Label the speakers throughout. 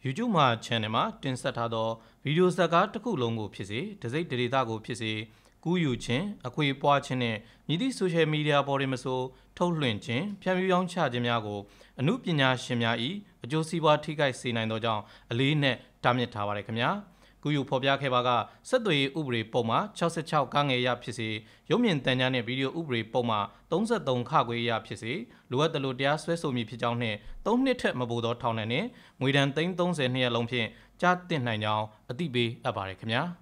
Speaker 1: YouTube မှာ channel မှာတင်ဆက်ထားသောဗီဒီယိုဇာတ်ကားတစ်ခုလုံးကိုဖြစ်စေတစိမ့်ဒေတာကိုဖြစ်စေကူးယူခြင်းအခွေပွားခြင်းနဲ့မြည်သည့် social media ပေါ်တွင်မဆိုထုတ်လွှင့်ခြင်းဖြန့်ဖြူးရောင်းချခြင်းများကိုအမှုပညာရှင်များ၏အကျိုးစီးပွားထိခိုက်စေနိုင်သောကြောင့်အလေးနက်တားမြစ်ထားပါတယ်ခင်ဗျာကူးယူဖော်ပြခဲ့ပါကဆက်သွယ်ရေးဥပဒေပုံမှာ66ကငယ်ရဖြစ်စေရုပ်မြင်သံကြားနှင့်ဗီဒီယိုဥပဒေပုံမှာ33ခခွေရဖြစ်စေလိုအပ်သလိုတရားစွဲဆိုမည်ဖြစ်ကြောင်းနှင့်3နှစ်ထက်မပိုသောထောင်ဒဏ်နှင့်ငွေဒဏ်30နှစ်လုံးဖြင့်ကြားတင်နိုင်ကြောင်းအသိပေးအပ်ပါတယ်ခင်ဗျာ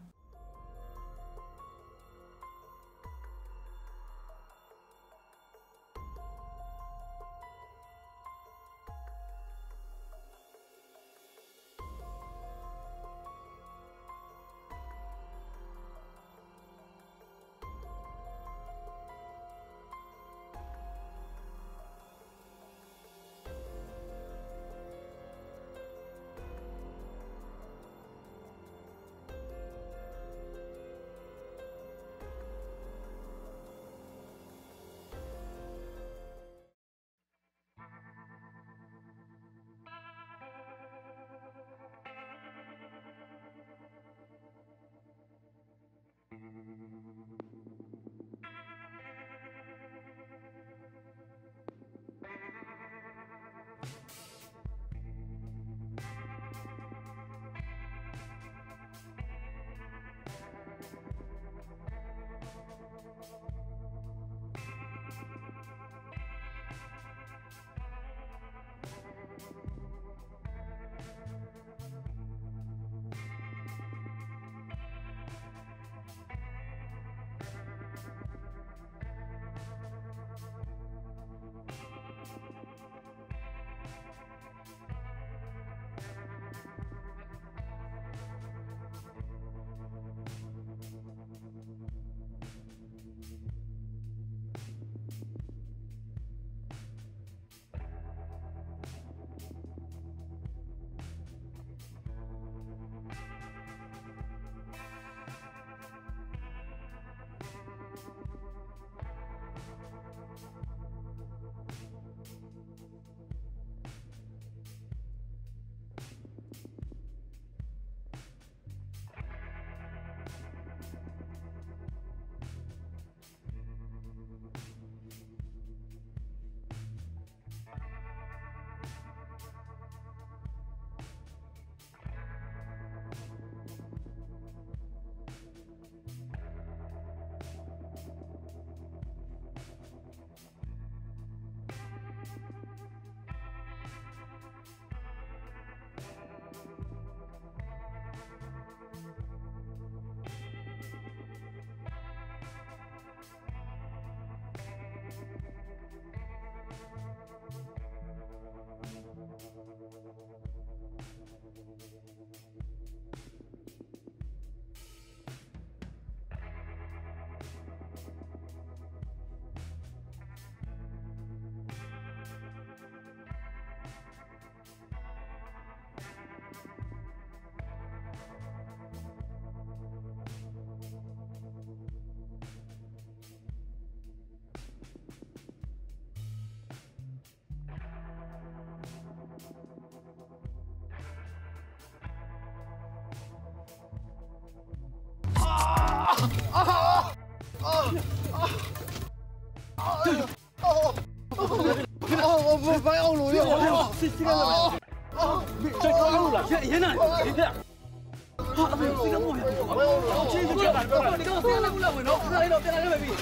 Speaker 2: 不要路哟！这个这高路了，现在你看，啊，没有这个目标，没有路，这个这个，你看我现在路了，我操，别来了，别来了，baby。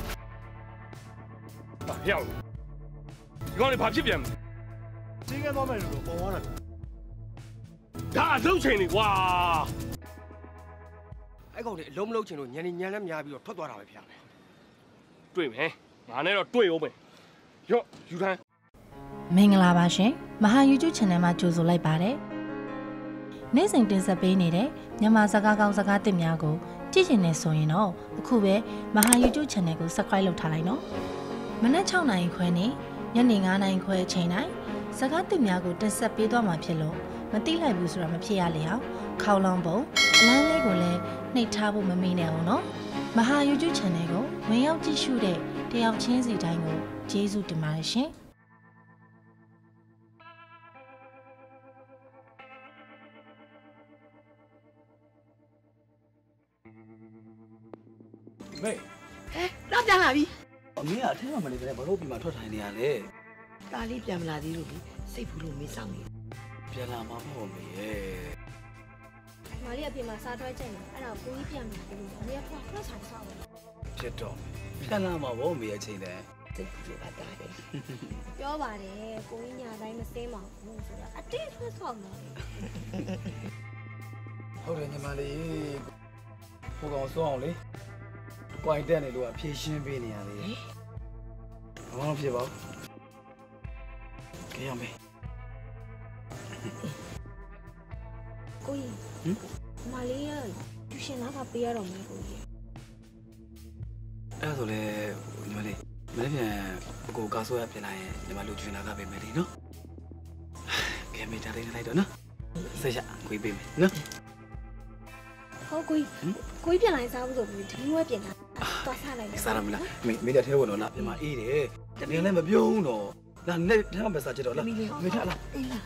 Speaker 2: 不要路，你讲你拍屁片？这个哪门路？我忘了。他收钱的哇！
Speaker 3: 哎，讲的捞不捞钱咯？年龄年龄年比较出多少片嘞？
Speaker 2: 对没？俺那个对有没？哟，ယူထိုင်း
Speaker 4: မင်္ဂလာပါရှင်မဟာ YouTube channel မှာကြိုဆိုလိုက်ပါတယ်နေ့စဉ်တင်ဆက်ပေးနေတဲ့မြန်မာစကားကောင်းစကားသစ်များကိုကြည့်ချင်နေဆိုရင်တော့အခုပဲမဟာ YouTube channel ကို subscribe လုပ်ထားလိုက်နော်မနက်6နာရီခွဲနဲ့ညနေ9နာရီခွဲအချိန်တိုင်းစကားသစ်များကိုတင်ဆက်ပေးသွားမှာဖြစ်လို့မသိလိုက်ဘူးဆိုတာမဖြစ်ရလေအောင်ခေါလောင်းပုံအလန်းလေးကိုလည်းနှိပ်ထားဖို့မမေ့နဲ့အောင်နော်မဟာ YouTube channel ကိုဝင်ရောက်ကြည့်ရှုတဲ့တယောက်ချင်းစီတိုင်းကိုကျေးဇူးတင်ပါတယ်ရှင်
Speaker 2: 妹，
Speaker 5: 那ပြန်လာပြီ
Speaker 2: အမေကအထက်မှာမနေတယ်ဘာလို့ပြန်မထွက်ထိုင်နေရလဲ
Speaker 5: တာလေးပြန်မလာသေးလို့လေစိတ်ဘူးလို့မေးဆောင်နေ
Speaker 2: ပြန်လာမှာပေါ့မေရဲ့
Speaker 6: မလေးအပြင်မှာစားထွက်ကြတယ်အဲ့ဒါကိုကြီးပြန်ပြီးလို့အမေကဖတ်ဆိုင်ဆောင်တယ်
Speaker 2: ဖြစ်တော့ပြန်လာမှာပေါ့မေရဲ့အချိန်တည်း
Speaker 5: စိတ်ဘူးလို့အတားတယ်
Speaker 6: ပြောပါတယ်ကိုကြီးညာတိုင်းမစင်းပါဘူးဆိုတာအတင်းဆွဆောက်နေတယ်
Speaker 2: ဟုတ်တယ်ညီမလေးဟိုကောင်စောအောင်လေကွိုင်တက်နေလို့အဖြေရှင်းပေးနေရလေဘာမှဖြစ်ပါဘူးကြည့်ရမယ်
Speaker 6: ကိုကြီးမလေးရကျရှင်လာကပေးရတော့မယ်ကိုကြီး
Speaker 2: အဲ့ဒါဆိုလေညီမလေးမနေ့ပြန်အကိုကားဆိုရပြင်လာရင်ညီမလူကျွေးလာကပေးမယ်လေနော်ကဲမေးကြတယ်လိုက်တော့နော်ဆက်ရခွေးပေးမယ်နော်
Speaker 6: ဟုတ်ကိုကြီးပြန်လာစားဖို့ဆိုပြီးဒီဝက်ပြင်လာသွားစားလိုက်တယ်
Speaker 2: စားရမလားမေးတဲ့ထဲဝင်တော့လားပြင်မအေးတယ်တကယ်လည်းမပြုံးတော့ဒါနဲ့ထဲမှာပဲစားကြတော့လားမေးထားလား
Speaker 5: အေးလား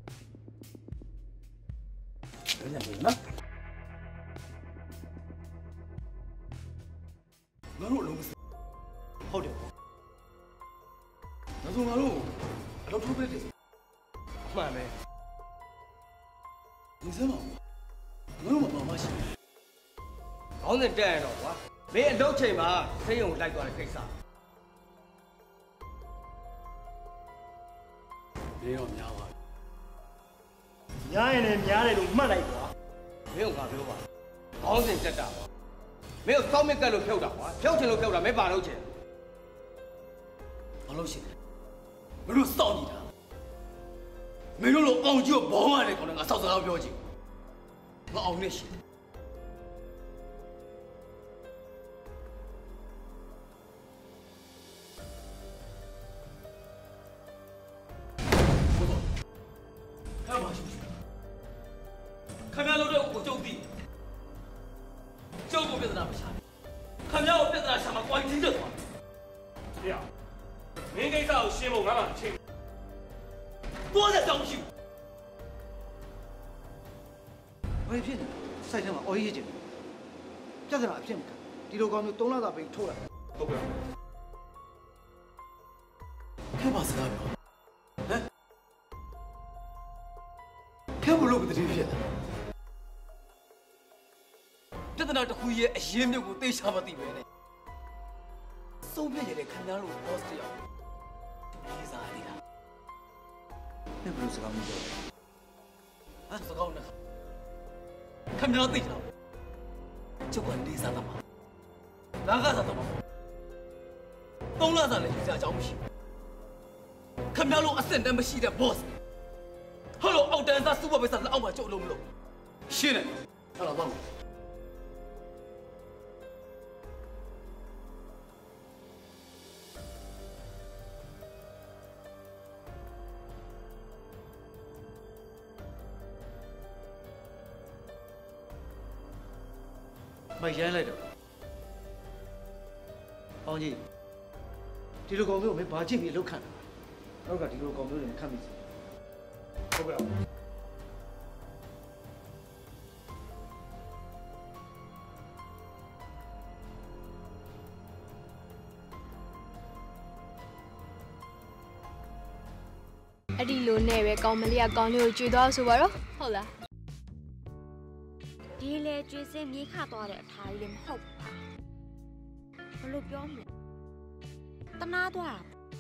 Speaker 2: ညနေနော်ငါတို့လုံးဟုတ်တယ်ပေါ့ဒါဆိုငါတို့အလုပ်ထုတ်ပေးတယ်မှန်ပဲဒီစမ်းပါငါတို့မပါမရှိ
Speaker 3: ခေါင်းစဉ်တက်ရတော့ကွာမင်းအလုပ်ချိန်မှာဆေးရုံလိုက်သွားတဲ့ကိစ္စ
Speaker 2: ဘေးတော့များပါ
Speaker 3: များရင်လည်းများတယ်လို့မှတ်လိုက်ကွာမင်းကငါပြောပါခေါင်းစဉ်တက်တာကွာမင်းကိုစောင်းမက်ကက်လို့ဖြုတ်တာကွာဖြုတ်ချင်လို့ဖြုတ်တာမင်းပါလို့ချင်
Speaker 2: ဘာလို့ရှိလဲမင်းတို့စောင့်ကြည့်တာမင်းတို့လိုအောင်ကြီးကိုဘောင်းရတယ်ခေါင်းကငါစောက်စကားပြောကြည့်ငါအောင်နေရှိခမရလို့တော့ကိုကျုပ်ပြီးကျုပ်ကိုပြဿနာမရှာခမရကိုပြဿနာရှာမှာကွာကြီးတက်သွား
Speaker 7: ဖေမင်းကိစ္စကိုရှင်းဖို့ငါမှမချင်း
Speaker 2: 多的东西。
Speaker 8: ဘာဖြစ်နေစိုက်ထဲမှာအော်ရေးချင်ပြဿနာအဖြစ်မခံဒီလိုကောင်မျိုး3လသာပဲထိုးလိုက်
Speaker 7: ဟုတ်ကဲ့
Speaker 2: 开把子了没有？哎，开不录个的这片的，这在那这回也也没有对啥么地方呢？手边也得看哪路老是要，没啥的啦。
Speaker 8: 那不是个么子？
Speaker 2: 啊，是搞呢？看哪对上？就管你啥的嘛？哪个啥的嘛？东拉上来就这样讲不行。 ခမရလို့အစင်တမ်းမရှိတဲ့ boss ဟောလို့အောက်တန်းသားစူပါပဲစားလက်အောက်မှာကြုတ်လုံးမလို့ရှင်းတယ်အဲ့တော့မရိုင်းလိုက်တော့အောင်ကြီးဒီလိုကောင်မျိုးကိုမင်းဘာကြည့်ပြီးလောက်ခံတာ နောက်ကဒီလိုကောင်မျိုးတွေခတ်မိစီ
Speaker 7: ဟုတ်ကဲ့
Speaker 6: အဲ့ဒီလိုနဲ့ပဲကောင်းမလေးကကောင်းလေးကိုကြွေသွားဆိုပါတော့ဟုတ်လားဒီလေကြွေစင်းမြေခသွားတဲ့အထားကြီးလည်းမဟုတ်ပါဘယ်လိုပြောမလဲတနာသွား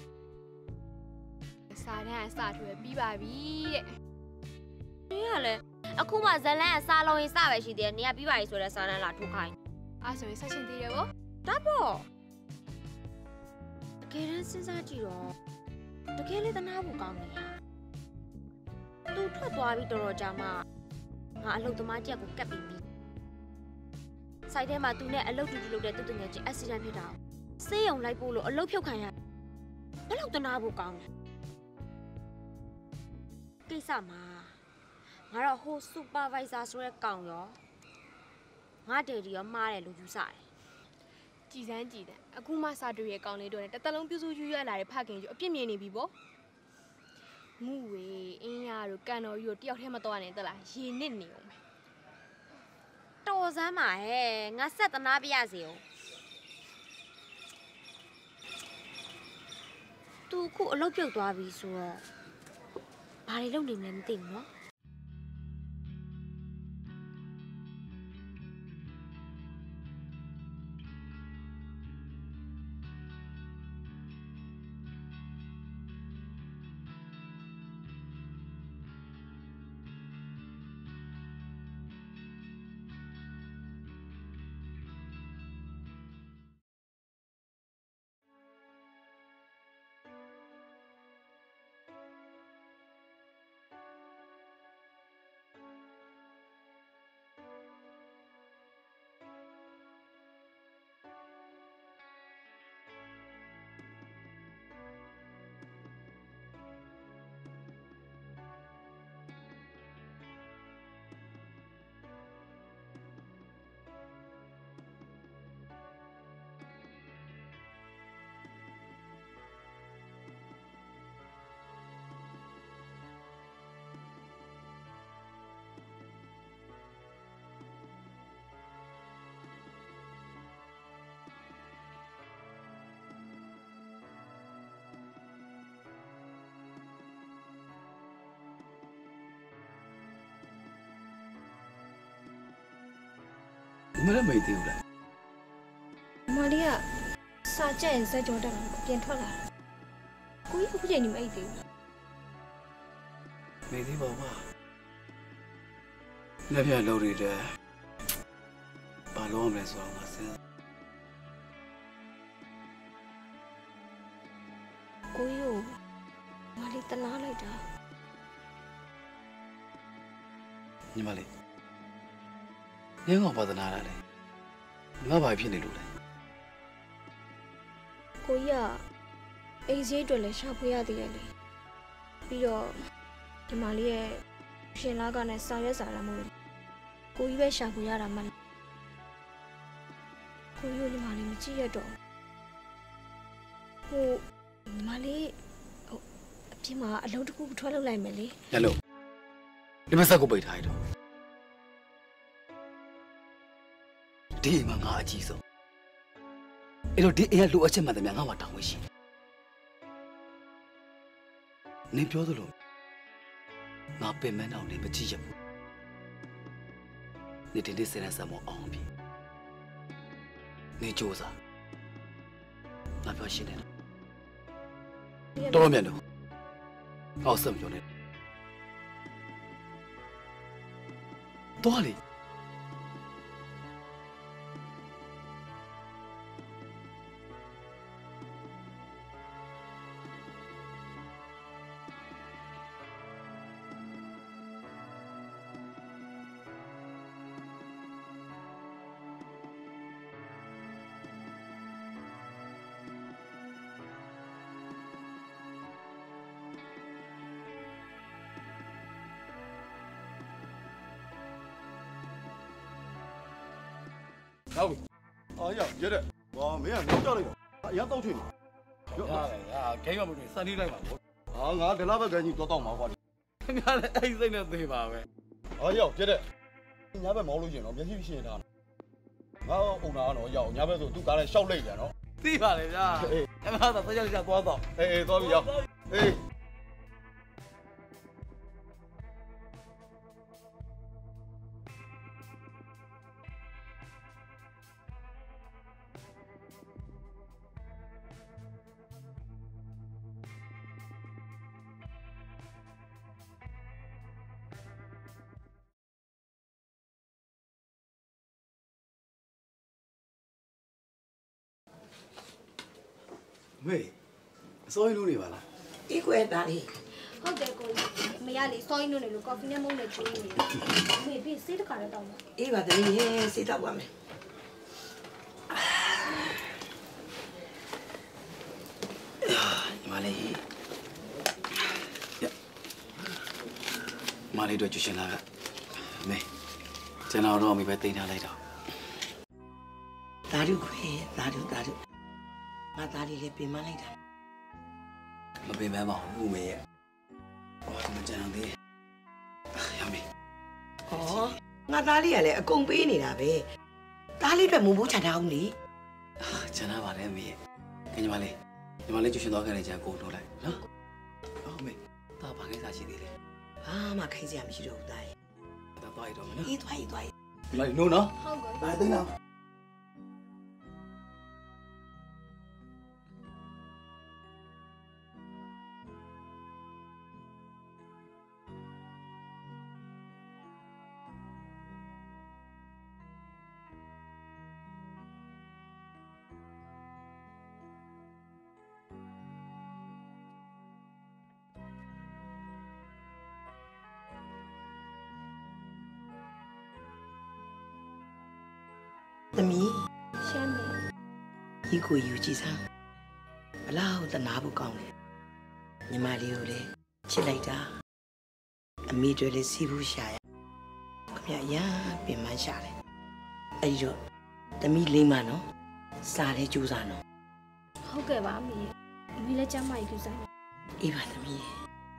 Speaker 6: စားတဲ့အစားထွေပြီးပါပြီတဲ့နင်ကလည်းအခုမှဇလန်းအစားလုံးရင်စပဲရှိသေးတယ်နင်ကပြီးပါပြီဆိုတဲ့စားလန်းလာထုတ်ခိုင်းအားဆိုရင်ဆက်ရှင်သေးတယ်ဗောဒါပေါ့တကယ်တမ်းစဉ်းစားကြည့်တော့တကယ်လေတနာဖို့ကောင်းနေသူထွက်သွားပြီးတော်တော်ကြာမှငါအလုပ်သမားတယောက်ကိုကတ်ပြီးပြီစိုက်ထဲမှာသူနဲ့အလုပ်တူတူလုပ်တဲ့သူ့တငယ်ချင်းအက်ဆီဒန့်ဖြစ်တာဆေးရုံလိုက်ပို့လို့အလုပ်ဖြုတ်ခံရဘယ်လောက်တနာဖို့ကောင်းလဲကိစ္စမှာငါတော့ဟိုစူပါဗိုက်ဇာဆိုတဲ့ကောင်ရောငါဒေဒီရောမှားတယ်လို့ယူဆတယ်ကြည်စမ်းကြည်တယ်အခုမှစာတွေ့ရဲ့ကောင်လေးတို့နဲ့တစ်သက်လုံးပြုစုရွရွလာတဲ့ဖခင်ကြီးအပြစ်မြင်နေပြီပေါ့မူဝေအင်းရတို့ကန်တော်ကြီးတို့တယောက်တည်းမတော်နဲ့တက်လားရေနစ်နေအောင်ပဲတော်စမ်းပါဟဲ့ငါဆက်တနာပြရစီအောင်သူခုအလုပ်ပြုတ်သွားပြီဆိုတော့ဘာတွေလုပ်နေမလဲမသိဘူးနော်
Speaker 2: မလည်းမေးသေးဘူးလား
Speaker 6: မလေးကစာကြက်ရင်စက်ကြောတက်တော့ပြန်ထွက်လာကိုကြီးအခုချိန်နေမအိတ်သေးဘူး
Speaker 2: မေးသေးပါဘာလက်ပြလုံးရတဲ့ဘာလို့မလဲဆိုတော့ငါစဉ်းစား
Speaker 6: ကိုကြီးကိုမလေးတနာလိုက်တာ
Speaker 2: ညီမလေးငင်းကောင်ပါသနာတာလေငါဘာဖြစ်နေလို့လဲ
Speaker 6: ကိုကြီးကအိမ်စည်းအတွက်လည်းရှာဖွေရသေးတယ်လေပြီးတော့ဒီမလေးရဲ့ရှင်လာကနဲ့စာရွက်စာတမ်းမို့ကိုကြီးပဲရှာဖွေရတာမှကိုကြီးကိုဒီမလေးမကြည့်ရတော့ဟိုဒီမလေးဟိုအပြင်မှာအလုံးတစ်ခုထွက်လောက်လိုက်မယ်လေ
Speaker 2: ရလို့ဒီမဆက်ကိုပိတ်ထားရတော့ဒီအိမ်မှာငါအကြီးဆုံးအဲ့တော့ဒီအိမ်ကလိုအပ်ချက်မှန်တယ်များငါမှတောင်းဝရှိတယ်နင်ပြောသလိုငါပင်မန်းအောင်နေမကြည့်ရဘူးနေတင်တဲ့စရစမောအောင်ပြီနေကြိုးစားငါပြောရှင်းတယ်တော်မြန်တော့အောက်ဆက်ပြောနေတော်လေ
Speaker 9: ဟုတ်ပြီအော်ရရတဲ့ဟောမင်းကငေါကြောက်လိုက်တော့အရင်တောက်ထွေးမှာ
Speaker 2: ရတယ်ဟာဂိမ်းမမတွေ့စနေလိုက်ပါဘော
Speaker 9: ဟာငါဒီလောက်ပဲကန်ကြီးတော့တောက်မှာကွာ
Speaker 2: ခင်ဗျားလည်းအဲ့စိတ်နဲ့သေးပါပဲ
Speaker 9: အော်ရောက်ရတဲ့ညဘက်မောင်းလို့ရှင်တော့မျက်စိရှင်းထားငါအုံနာကတော့ရောက်ညဘက်ဆိုသူ့ကားနဲ့ရှောက်လိုက်ပြန်နော်
Speaker 2: သိပါလေဗျာအမသာဆက်ကြကြသွားတော့
Speaker 9: အေးသွားပြီရောက်အေး
Speaker 2: မေအစိုးရလို့နေပါလား
Speaker 5: အေးကွယ်သားလေး
Speaker 6: ဟုတ်တယ်ကိုကြီးမရလေစောင်းနေလို့ကော်ဖီနဲ့မုန်းနဲ့ကျွေးနေမေပြီးစေးတခါတော့တောင်းပါ
Speaker 5: အေးပါသမီးရေစေးတော့ပါမယ်
Speaker 2: မလေးမလေးတို့ကျရှင်လာကမေကျွန်တော်တော့မိပဲတင်ထားလိုက်တော့
Speaker 5: သားတို့ခွေသားတို့ငါသားလေးလည်းပြင်မလိုက်တာ
Speaker 2: မပင်ပန်းပါဘူးမေရဲ့ဟောမကြမ်းသေးရမေ
Speaker 5: ဩငါသားလေးကလည်းအကုန်ပေးနေတာပဲသားလေးအတွက်မုံဘိုးချထားအောင်လေ
Speaker 2: ချမ်းသာပါတယ်မေရဲ့ခင်ဗျမလေး
Speaker 8: 你妈来就寻到开那间工作来，啊？好没？大把给啥去的嘞？
Speaker 5: 啊，妈开这样去肉的。
Speaker 8: 大多一点没？
Speaker 5: 一多一多。
Speaker 8: 来，弄呢？
Speaker 6: 好个。
Speaker 8: 来，等等。
Speaker 5: သမီး
Speaker 6: ရှမ်းမေ
Speaker 5: ဒီကိုယူကြည့်စမ်းဘလောက်တနာဖို့ကောင်းလဲညီမလေးကိုလည်းချစ်လိုက်တာအမေတို့လည်းစီးဘူးရှာရခမရပင်မရှာတယ်အဲ့ဒီတော့သမီးလိမ့်မနော်စားလဲကြိုးစားနော်
Speaker 6: ဟုတ်ကဲ့ပါမေအမေလည်းကျမ်းမာရေးကြိုးစားနေ
Speaker 5: အေးပါသမီး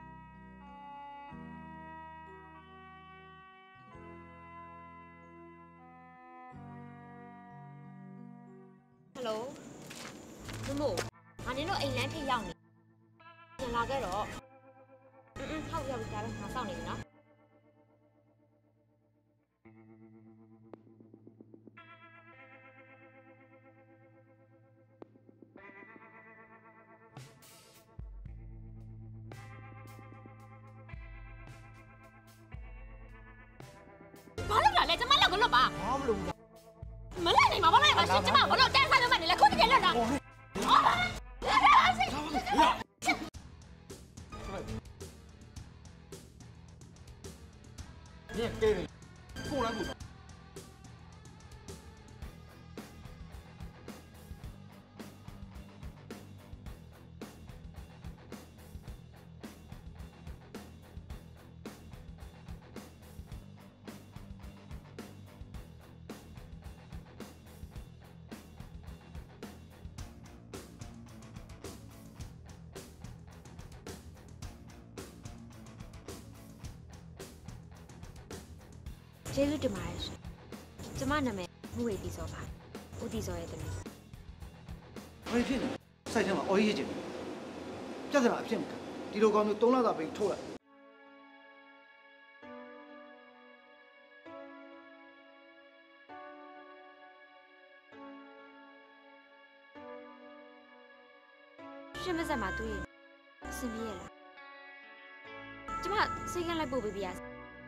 Speaker 6: ဟယ်လိုမမို့ငါနေတော့အိမ်လမ်းထိပ်ရောက်နေပြန်လာခဲ့တော့ဟုတ်ရောက်ပြီဒါပဲငါစောင့်နေပြီနော်ဘာလို့လဲကျမလောက်ကတော့ပါဘာမလို့မလဲနေမှာဘာလဲပါရှင်ကျမဘာလို့တန်းစားလို့မနေလဲခုတည်းလွတ်တာ
Speaker 9: 你给人，过来不？
Speaker 6: ကျေးဇူးတင်ပါတယ်ရှင်ကျမနာမည်မှုဝေတီစောပါဦးတီစောရဲ့သမီး
Speaker 8: ဘာဖြစ်လဲစိုက်ထဲမှာအော်ရေးချင်ပြဿနာအဖြစ်မခံဒီလိုကောင်မျိုး3လသာပိတ်ထုတ်လိုက်
Speaker 6: ရှင်မဆက်မှာတွေ့ရင်အဆင်ပြေရလားကျမစိတ်ကလိုက်ပို့ပေးပြရစီ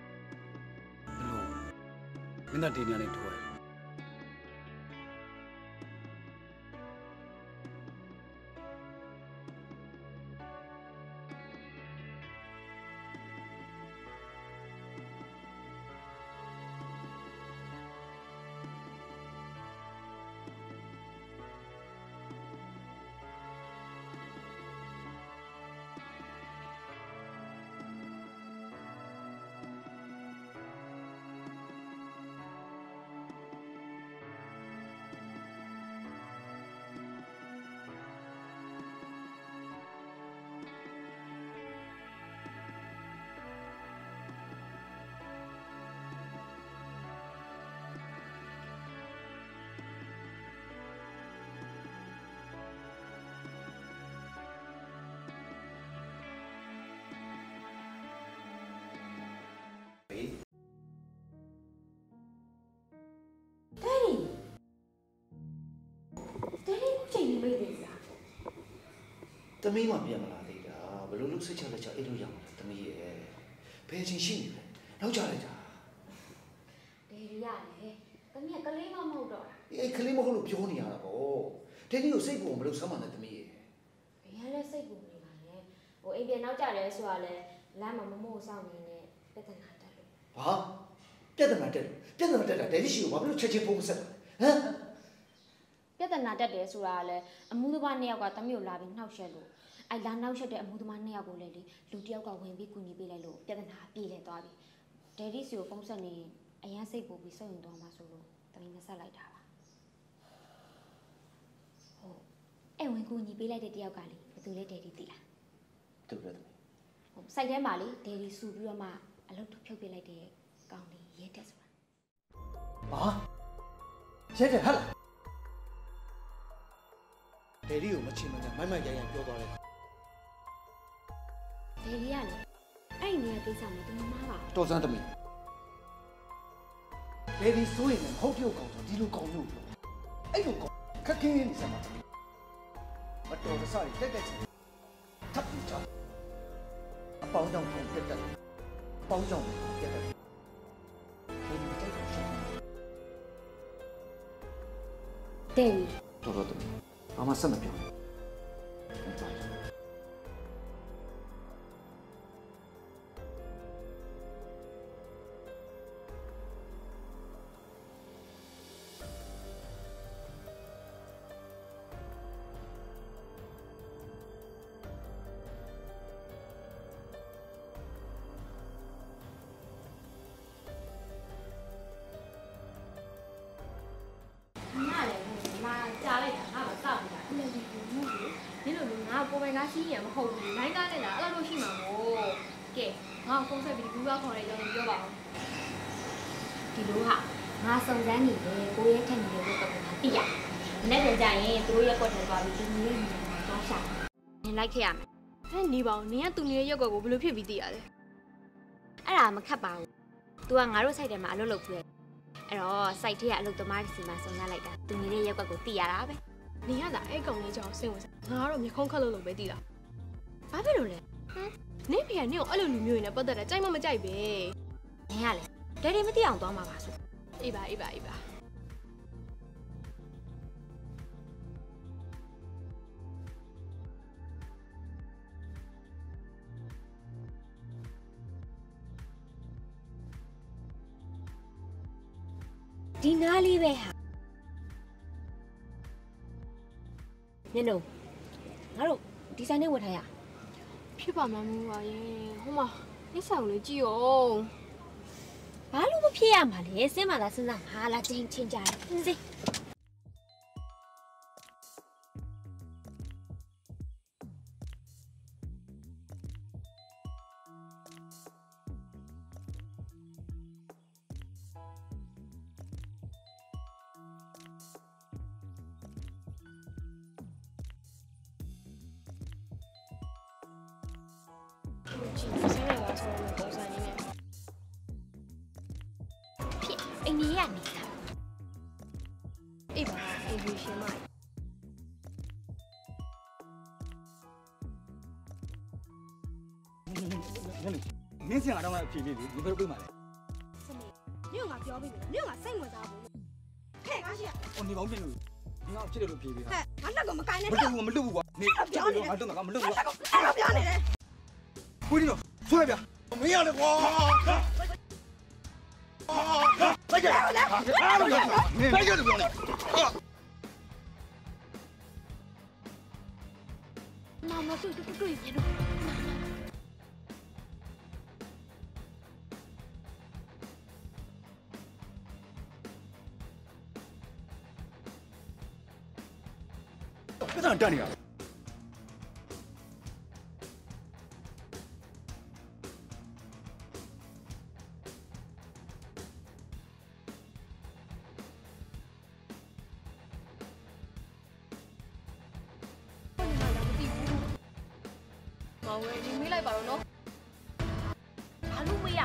Speaker 8: မင်းတို့ဒီနေရာနဲ့ထိုးရတယ် သမီးမှပြန်မလာသေးတာဘလို့လို့စိတ်ချလက်ချအဲ့လိုရမှာသမီးရဲ့ဘယ်ချင်းရှိနေလဲနောက်ကြလိုက်တာ
Speaker 6: ဒေရီရတယ်သမီးကကလေးမမဟုတ်တော့
Speaker 8: အေးကလေးမဟုတ်လို့ပြောနေရတာပေါ့ဒယ်ဒီကိုစိတ်ပုံမလို့ဆမ်းပါနဲ့သမီးရဲ့
Speaker 6: ဘယ်ရလဲစိတ်ပူနေပါလဲဟိုအိမ်ပြန်နောက်ကြလဲဆိုတာလဲလမ်းမှာမမို့စောင့်နေနဲ့ပြဿနာတက်လို့
Speaker 8: ဘာပြဿနာတက်တာဒယ်ဒီရှိကိုဘာလို့ချက်ချင်းပုံမဆက်တာဟမ်
Speaker 6: ပြဿနာတက်တယ်ဆိုတာလဲအမှုသမား2ယောက်ကသမီးကိုလာပြီးနှောက်ရှက်လို့အိုက်လာနှောက်ရှက်တဲ့အမှုသမား2ယောက်ကိုလည်းလေလူ1ယောက်ကဝင်ပြီးကူညီပေးလိုက်လို့ပြဿနာပြေလည်သွားပြီဒယ်ဒီစီကိုပုံဆက်နေအရန်စိတ်ပူပြီးစိတ်ဝင်သွားမှဆိုလို့သမီးမဆက်လိုက်တာပါဟုတ်အဲ့ဝင်ကူညီပေးလိုက်တဲ့1ယောက်ကလေဘယ်သူလဲဒယ်ဒီသိလား
Speaker 8: တူတယ်သမီး
Speaker 6: ဟုတ်စိုက်ထဲမှာလေဒယ်ဒီစူပြီးတော့မှအလုပ်ထုတ်ဖြုတ်ပေးလိုက်တဲ့ကောင်လေးရဲတက်ဆိုတာ
Speaker 8: ဘာရဲတယ်ဟဲ့လားဒယ်ယ်ဒီကိုမချင်မနဲ့မိုက်ရိုင်းပြောသွားတယ်
Speaker 6: ဒေဒီကလည်းအဲ့ဒီနေရာကိစ္စမှာတမမပါ
Speaker 8: တော်စမ်းသမီးဒယ်ဒီဆိုရင်လည်းဟုတ်ပြုတ်ကောင်ဆိုဒီလိုကောင်မျိုးအဲ့လိုကောင်ခက်ခဲနေစမ်းပါသမီးမတော်တဆတွေတက်တက်ချင်ထပ်ပြီးချအပေါင်းကြောင့်ပုံတက်တက်ပေါင်းကြောင့်တက်တက်ဒေဒီတိုက်ကိုရှင်း
Speaker 6: ဒေဒီ
Speaker 8: တော်သမီးဘာမှဆက်မပြောဘူး
Speaker 6: စီးရမဟုတ်ဘူးနိုင်ကားနဲ့လားအဲ့လိုရှိမှာမို့ကဲငါဖုန်းဆက်ပြီးဘူးကခေါ်လိုက်တော့ပြောပါဦးဒီလိုဟာငါစုံစမ်းနေတယ်ကိုရဲထက်နေတယ်လို့တော့ငါသိရမနေ့ကကြရင်သူတို့ရက်ကွက်ထဲသွားပြီးဒီနေ့နေမှာသွားရှာနေလိုက်ခဲ့ရမယ်ဟဲ့နေပါဦးနင်ကသူနေတဲ့ရက်ကွက်ကိုဘယ်လိုဖြစ်ပြီးသိရလဲအဲ့ဒါမခက်ပါဘူး तू ကငါတို့ site ထဲမှာအလုပ်လုပ်ခဲ့အဲ့တော့ site ထဲကအလုပ်သမားတွေစီမှာစုံစမ်းလိုက်တာသူနေတဲ့ရက်ကွက်ကိုသိရတာပဲနေရတာအဲ့ကောင်လေးကြောင့်စိတ်ဝင်စားငါကတော့မျက်ခုံးခက်လို့ပဲသိလားဘာဖြစ်လို့လဲဟမ်နေဖေကနင့်ကိုအဲ့လိုလူမျိုးတွေနဲ့ပတ်သက်တယ်ကြိုက်မှမကြိုက်ပဲနင်ကလေဒယ်ဒီမသိအောင်သွားမှာပါဆိုအေးပါအေးပါအေးပါဒီနားလေးပဲဟာနင်တို့ငါတို့ဒီဇိုင်းနဲ့ဝတ်ထားရဖြစ်ပါမှမဟုတ်ပါရဲ့ဟိုမှာဒီဆောင်လေးကြည့်အောင်ဘာလို့မဖြစ်ရမှာလဲစဉ်းမလားစဉ်းစားဟာလားချင်းချင်းကြတယ်စဉ်းအိမ်ကြီးရနေတာအေးပါအေးရှင်မ
Speaker 8: နင်းစင်လာတော့မှအဖြေလေးဒီဘယ်လိုပြေးမှာလဲ
Speaker 6: စနေညို့ငါပြောပြီးပြီညို့ငါစိတ်ဝင်စားဘူးဟဲ့ငါရှိရ
Speaker 8: ဟိုနေပေါင်းပြင်လို့ဒီကောင်ဖြစ်တယ်လို့ဖြေပေးတာ
Speaker 6: ဟဲ့ငါလက်ကမကိုင်းနဲ့
Speaker 8: မလွတ်ဘူးကွာနေပြောနေငါတော့ငါမလွတ်ဘူး
Speaker 6: အဲ့လိုပြောနေတယ်
Speaker 8: ကိုဒီတော့ဆွဲပြမင်းရတယ်ကွာလိုက်ကြလိုက်ကြလိုက်ကြပြောနေ
Speaker 6: မတွေ့ရတော့
Speaker 8: ပြဿနာတက်နေတာ
Speaker 6: မောင်ဝဲဒီမေးလိုက်ပါတော့နော်ဘာလို့မေးရ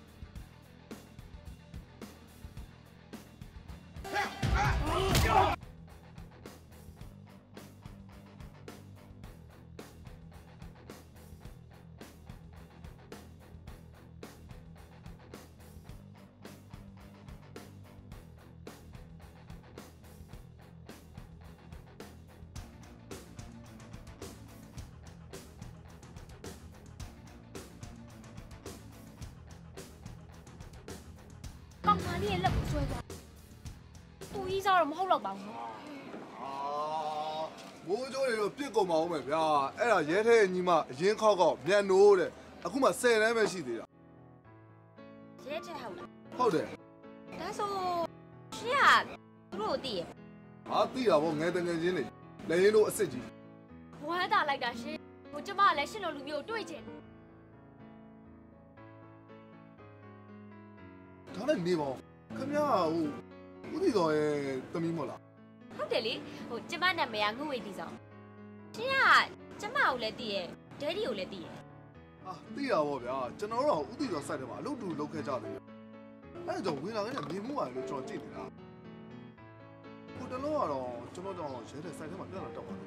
Speaker 6: ကောင်မလေးရဲ့လက်ကိုဆွဲသွားသူကြီးစားတော့မဟုတ်တော့ပါဘူးနော်
Speaker 9: မိုးကြိုးတွေတော့ပြစ်ကုန်ပါဦးမယ်ဗျာအဲ့ဒါရဲထဲညီမအရင်ခောက်မြန်နိုးတဲ့အခုမှ10တန်းပဲရှိသေးတာ
Speaker 6: ရဲချက်ဟုတ်လား
Speaker 9: ဟုတ်တယ်
Speaker 6: ဒါဆိုရှင်းရသူတို့သိရ
Speaker 9: ဟာသိတာဗောငယ်တငယ်ချင်းတွေလက်ရင်းတို့အစ်စ်ကြီး
Speaker 6: ဝမ်းသာလိုက်တာရှင်ဟိုကျမလည်းရှင်းလို့လူမျိုးတွေ့ချင်
Speaker 9: ဒါနဲ့နေပါဦးခင်ဗျာဟိုဦးဒီတော်ရဲ့တမီးမို့လား
Speaker 6: ဟုတ်တယ်လေဟိုကျမနာမည်ကငှဝေတီဆောင်ရှင်ကကျမကိုလည်းတည်ရဒဲဒီကိုလည်းတည်ရ
Speaker 10: ဟာသိရပါဗျာကျွန်တော်တို့ဥတီတော်စိုက်တယ်မှာအလုပ်တူလုပ်ခဲ့ကြတယ်အဲ့ဒါကြောင့်ဝင်လာခဲ့တဲ့မြင်မှုပါလို့ကျွန်တော်ကြည့်နေတာဟိုတလုံးကတော့ကျွန်တော်တော့ရဲတဲ့စိုက်ထဲမှာပြန်လာတော့ပါတယ်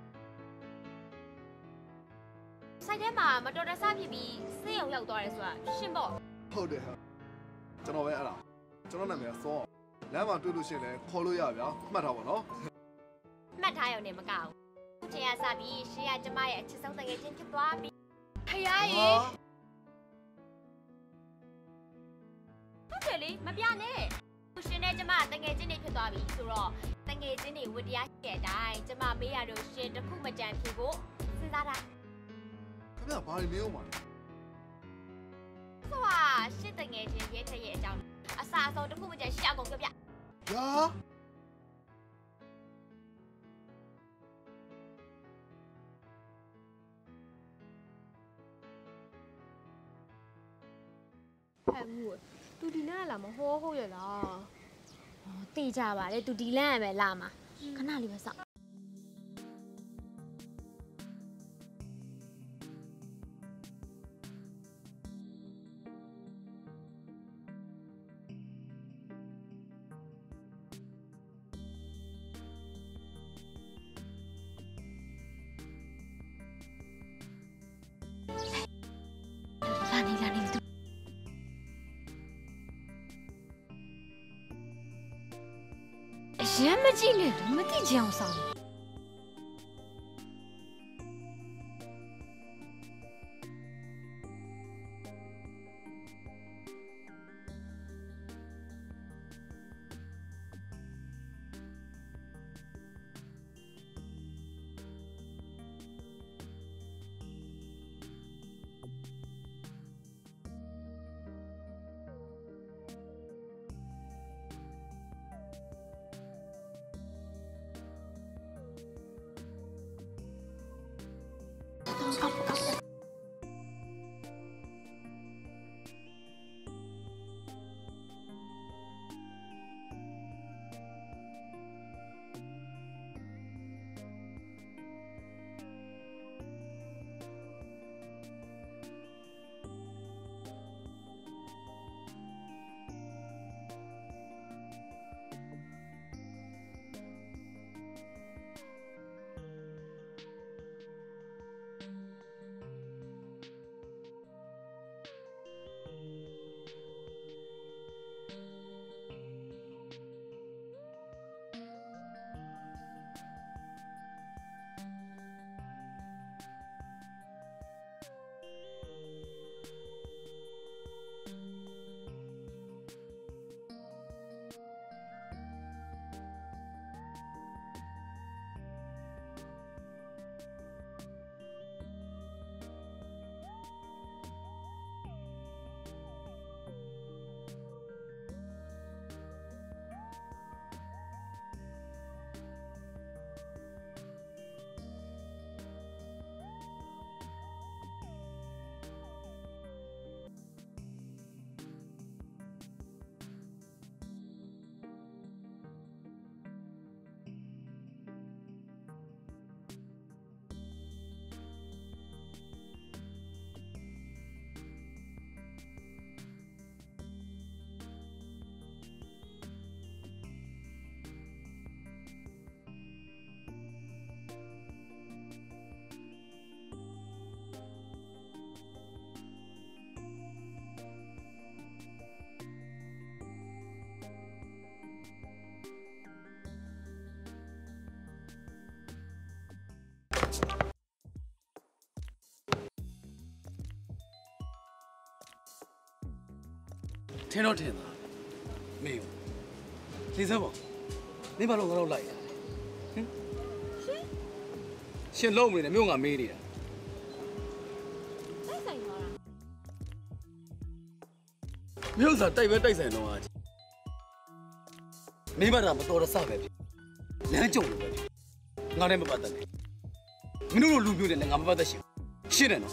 Speaker 6: စိုက်ထဲမှာမတော်တဆဖြစ်ပြီးစေးရုံရောက်သွားတယ်ဆိုတာရှင်းပေါ့
Speaker 10: ဟုတ်တယ်ဟာကျွန်တော်ပဲအဲ့ဒါကျွန်တော်နာမည်စောလမ်းမှာတွေ့လို့ရှိရင်လည်းခေါ်လို့ရဗျာမှတ်ထားပါနော်
Speaker 6: မှတ်ထားရုံနဲ့မကဘူးခုချိန်ကစပြီးရှင်ကကျမရဲ့အချစ်ဆုံးတကယ်ချင်းဖြစ်သွားပြီဖယားရေဟုတ်တယ်လေမပြနဲ့ရှင်နဲ့ကျမတကယ်ချင်းတွေဖြစ်သွားပြီဆိုတော့တကယ်ချင်းတွေဝတ္တရားရှိတဲ့အတိုင်းကျမမေးရတော့ရှင်တစ်ခုမကြံဖြစ်ဖို့စဉ်းစားတာ
Speaker 10: ခင်ဗျာဘာလို့မေးအောင်ပါလဲ
Speaker 6: ဆိုပါရှစ်တငယ်ချင်းရဲထက်ရဲ့အကြောင်းအစာအစောတစ်ခုမကျန်ရှေ့အကုန်ပြပြ
Speaker 10: ရာ
Speaker 6: ဟဲ့ငူသူဒီလမ်းလာမဟောဟုတ်ရလားတေးကြပါလေသူဒီလမ်းရမယ်လာမှာခဏလေးပဲစောင့်လာနေသူရမ်းမကြည့်နဲ့မသိကြအောင်ဆောင်
Speaker 2: ထင်းတော့ထင်းသားမေးလေစမ်းပါမင်းဘာလို့ငါတို့လိုက်ရဟင်ရှင်လုံးမနေနဲ့မြို့ငါမေးနေတာ
Speaker 6: တိုက်ဆိုင်သွားတာ
Speaker 2: မြို့စားတိုက်ပဲတိုက်ဆိုင်တော့မင်းဘာသာမတော်တဆပဲဖြစ်လမ်းကြုံလို့ပဲဖြစ်ငါနဲ့မပတ်သက်နဲ့မင်းတို့လူမျိုးတွေနဲ့ငါမပတ်သက်ရှင်းတယ်နော်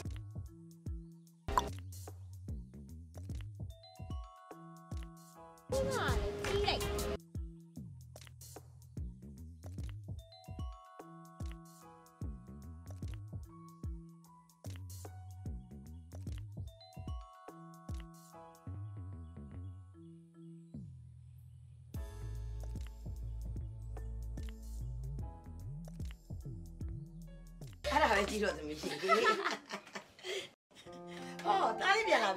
Speaker 5: ကြည့်တော့သမီးရှိသေးအော်တားလေးပြန်လာပြီ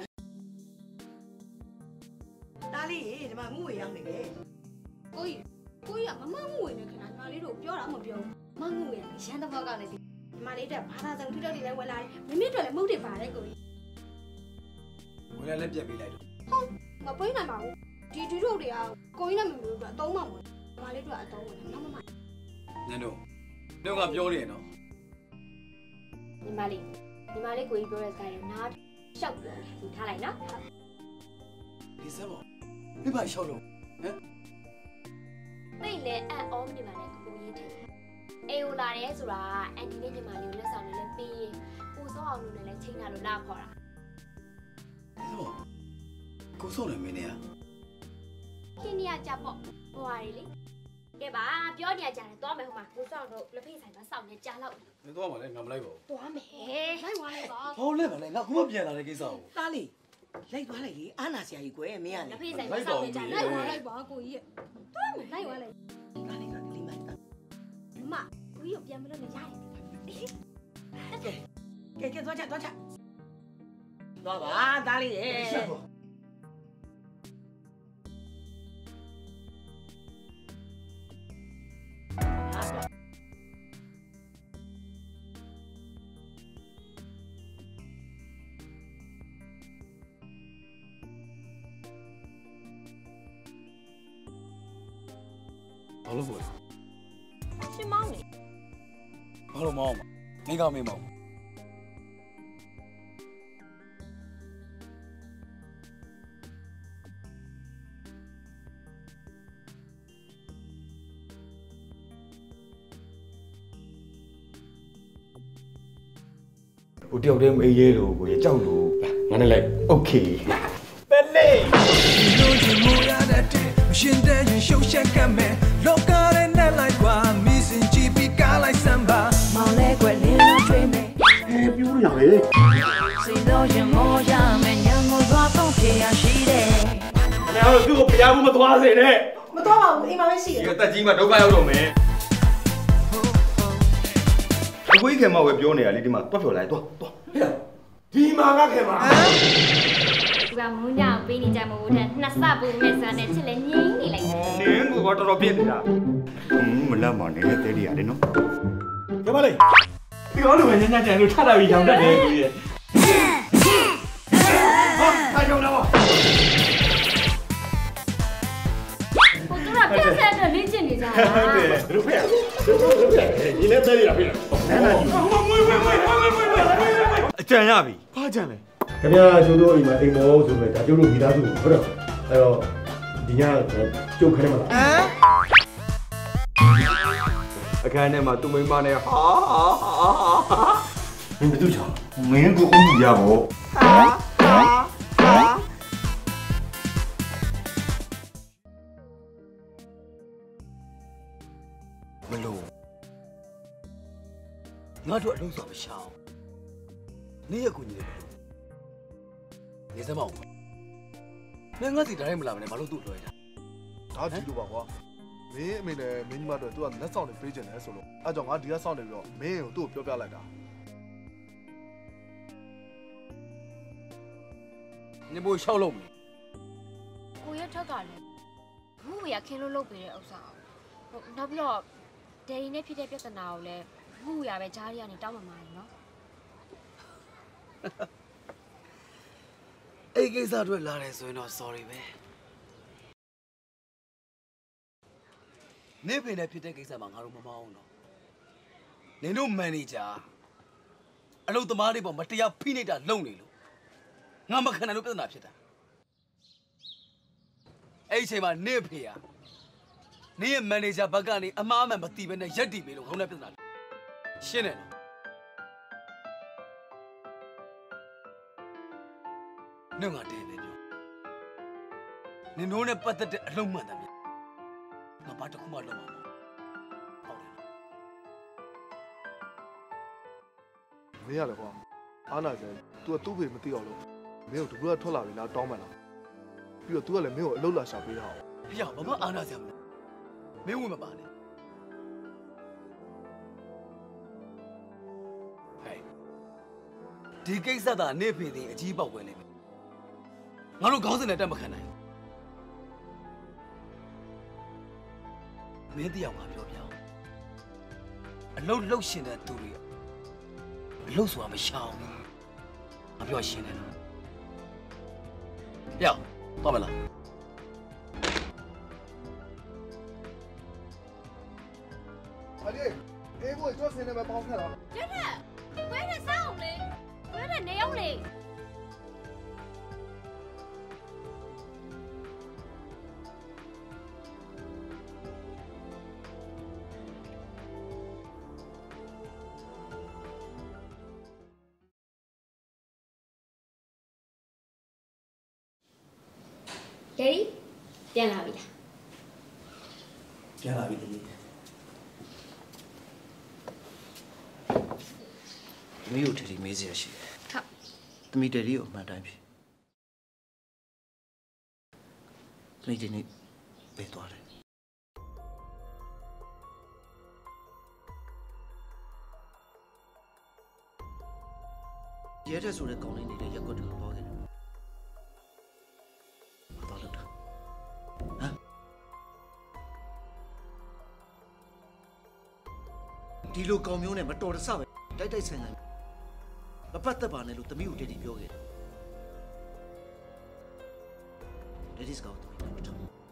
Speaker 5: တားလေးဒီမှာမှုဝေရောက်နေတယ်
Speaker 6: ကိုကြီးကမမမှုဝင်နေခင်ဗျာညီမလေးတို့ပြောတာမပြောဘူးမမှုဝင်ရန်တဘောကလည်းဒီညီမလေးတက်ဘာသာဆောင်ထွတ်တွေလည်းဝင်လာတယ်မမတို့လည်းမုတ်တွေပါတယ်ကိုကြီး
Speaker 3: ဝင်လည်းပြက်ပေးလိုက်တော့
Speaker 6: ဟုတ်မပွင့်နိုင်ပါဘူးဒီတူတို့တွေကကိုကြီးနဲ့မမတို့ကအတုံးမှမဝင်ညီမလေးတို့ကအတုံးဝင်တယ်နော်မမ
Speaker 3: နင်တို့ကပြောနေနော်
Speaker 6: ညီမလေးကိုကြီးပြောတဲ့စကားတွေနားရှောက်ပြောတယ်ဒီထားလိုက်နော်
Speaker 3: ဒီစမောဒီဘာရှောက်လို့ဟမ်
Speaker 6: သိလေအန်အောနေပါနဲ့ကိုကြီးထင်အေယိုလာတယ်ဆိုတာအန်ဒီနဲ့ညီမလေးကိုလက်ဆောင်လေးလည်းပေးရင်ပူစောအောင်လို့လည်းချိန်လာလို့လာခေါ်တာ
Speaker 3: ကိုစောနေမင်းနေရ
Speaker 6: ခင်းနေရကြပေါ့ဟိုဟာလေကဲပါပြောနေကြတယ်သွားမယ်ဟိုမှာကိုစောတို့လက်ဖေးဆိုင်မှာစောင့်နေကြာလောက်
Speaker 3: နေသွားပါလေငါမလိုက်ပါဘူး
Speaker 6: သွားမယ်လိုက်သွားလိုက်ပါ
Speaker 3: ဟောလဲပါလေငါခုမှပြန်လာတဲ့ကိစ္စကို
Speaker 5: တားလေးလိုက်သွားလိုက်လေအာနာဆရာကြီးကွယ်မင်းက
Speaker 6: လက်ဖေးဆိုင်မှာစောင့်နေကြလိုက်ပါကိုကြီးရဲ့သွားမယ်လိုက်သွားလိုက်
Speaker 5: တားလေးကဒီမှာ
Speaker 6: မကိုကြီးကိုပြန်မလို့လည်းရတယ်
Speaker 5: ကဲသွားချသွားပါတားလေးရဲ့
Speaker 3: ဘာလို့လဲ
Speaker 6: ရှင်မောင်းနေ
Speaker 3: ဘာလို့မောင်းမင်းကမေးမောင်း
Speaker 9: ဟိုတယောက်တည်းမအေးရဲလို့ကိုရကြောက်လို့ငါနဲ့လိုက်โอเค
Speaker 3: ပဲလေ
Speaker 11: လူကြီးမူရတဲ့ရှင်တဲ့ရင်ရှုပ်ရှက်ကမဲ့လောကရဲနဲ့လိုက်ကွာမီစင်ကြည့်ပြီးကားလိုက်စမ်းပါမောင်လဲကွယ်လင်းလို့တွေးမယ်
Speaker 9: ပြူးလာလေ
Speaker 11: စီတော့ရင်မောရမယ်ညံကိုသွားတော့ပြေရရှိတယ်
Speaker 9: ခင်ဗျားတို့သူ့ကိုဖျားမှုမသွားစေနဲ့
Speaker 6: မသွားပါဘူးအိမ်မှာပဲရှိတယ်
Speaker 9: ဒီတက်ကြီးမှဒုက္ခရောက်တော့မယ်အကွေးခင်မဝယ်ပြောနေတာလေဒီမှာတွတ်ဖြော်လိုက်တွတ်ဒီမှာကခင်မ
Speaker 6: သူကမူးညောင်ပေးနေကြမို့တဲ့နှစ်ဆပူမဲ့ဆန်နဲ့ချစ်လဲငိမ့်နေလိုက်
Speaker 9: နင်းကတော့တော်တော်ပြင်းနေတာမလတ်မောင်နေတဲ့တဲလေးရတယ်နော်ကြပါလေဒီကောင်းလို့ပဲညညကြံလို့ထတာပြီးရောင်တတ်တယ်ကိုကြီးဟာထားကြုံတော့
Speaker 6: ဟိုသူကပြက်ဆက်တဲ့လေ့ကျင့်နေကြတာ
Speaker 9: ဟုတ်တယ်တို့ဖက်ဒီနေ့တဲလေးရပြီလားနားနာမွေအကြံရပြီဘာကြံလဲခင်ဗျာကျိုးတို့အိမ်မှာအိမ်မောဆိုပဲဒါကျိုးတို့မိသားစုဟုတ်တော့အဲ့တော့ဒီညကျုပ်ခနဲ့မလားအခန်းထဲမှာသူ့မိန်းမနဲ့ဟာမင်းဘယ်သူချောင်းမင်းကိုအုံးရပါဘော
Speaker 3: မလို့ငါတို့အလုံးစုံမရှောင်နေရကူညီတယ်နေစမောင်းမင်းငါစီတိုင်းမလာမနဲ့ဘာလို့သူ့လွှဲတာ
Speaker 10: ဒါကြည့်လို့ပါကွာမင်းအမေနဲ့မင်းကြီးမတို့သူကလက်ဆောင်တွေပေးချင်တယ်ဆိုလို့အဲကြောင့်ငါဒီကစောင့်နေပြီးတော့မင်းကိုသူ့ကိုပြောပြလိုက်တာ
Speaker 3: နေဖို့ရှောက်လို့မလဲ
Speaker 6: ကိုရထက်ကလည်းမှုဝေရခင်းလို့လုပ်ပေးတဲ့ဥစ္စာဟုတ်နောက်ပြီးတော့ဒယ်ရီနဲ့ဖြစ်တဲ့ပြဿနာကိုလည်းမှုဝေရပဲဂျားရီကနေတောင်းမှမှာနော်
Speaker 3: အဲ့ကိစ္စတွေလာတယ်ဆိုရင်တော့ sorry ပဲနေပင်နဲ့ဖြစ်တဲ့ကိစ္စမှာငါတို့မမအောင်တော့နင်တို့မန်နေဂျာအလုပ်သမားတွေပေါ်မတရားဖိနှိပ်တာလုံနေလို့ငါမခံနိုင်လို့ပြဿနာဖြစ်တာအဲ့ဒီအချိန်မှာနေဖေရနေရဲ့မန်နေဂျာဘက်ကနေအမားအမှန်မသိဘဲနဲ့ရက်တီပေးလို့ငုံတဲ့ပြဿနာရှင်းတယ်နော်ငါတဲပဲပြောနင်တို့နဲ့ပတ်သက်တဲ့အလုံးမှန်တယ်ဗျငါဘာတစ်ခုမှလုပ်မှာမဟုတ်
Speaker 10: မင်းရလေကွာအားနာတယ် तू ကသူ့ဖေမသိအောင်လို့မင်းကိုတကူကထွက်လာပြီလားတောင်းမှန်လားပြီးတော့ तू ကလည်းမင်းကိုအလုပ်လာရှာပေးတာအောင်
Speaker 3: ဖေဘာမှအားနာစရာမလိုမင်းဝင်မပါနဲ့ဟ
Speaker 2: ဒီကိစ္စသာနေဖေတဲ့အကြီးပေါက်ပဲလိမ့်မယ်ငါတို့ခေါင်းစဉ်နဲ့တက်မခံနိုင်မင်းတရားငါပြောပြအောင်အလုတ်လှုပ်ရှင်တဲ့သူတွေအလုတ်ဆိုတာမရှောင်ဘူးငါပြောရှင်းတယ်နော်ပြောတော့မလား
Speaker 10: 阿弟，哎，我做生意没包开了。
Speaker 6: 真的，我也上嘞，我也没有嘞。Daddy， ပြန်လာပြီလား？
Speaker 2: ပြန်လာပြီတည်းသမီးကိုထရီမေးစရာရှိတယ်ဟုတ်သမီးတရီကိုအမှန်တိုင်းဖြစ်သမီးဒီနေ့ပဲသွားတယ်ရဲတဲ့ဆိုတဲ့ကောင်းလေးနေတဲ့ရက်ကွက်တွေကိုသွားခဲ့တယ်မသွားလို့တာဟမ်ဒီလိုကောင်မျိုးနဲ့မတော်တဆပဲတိုက်ဆိုင်ဆိုင်မပတ်သက်ပါနဲ့လို့သမီးကိုတည်းပြောခဲ့တယ်။Daddy's got to be done.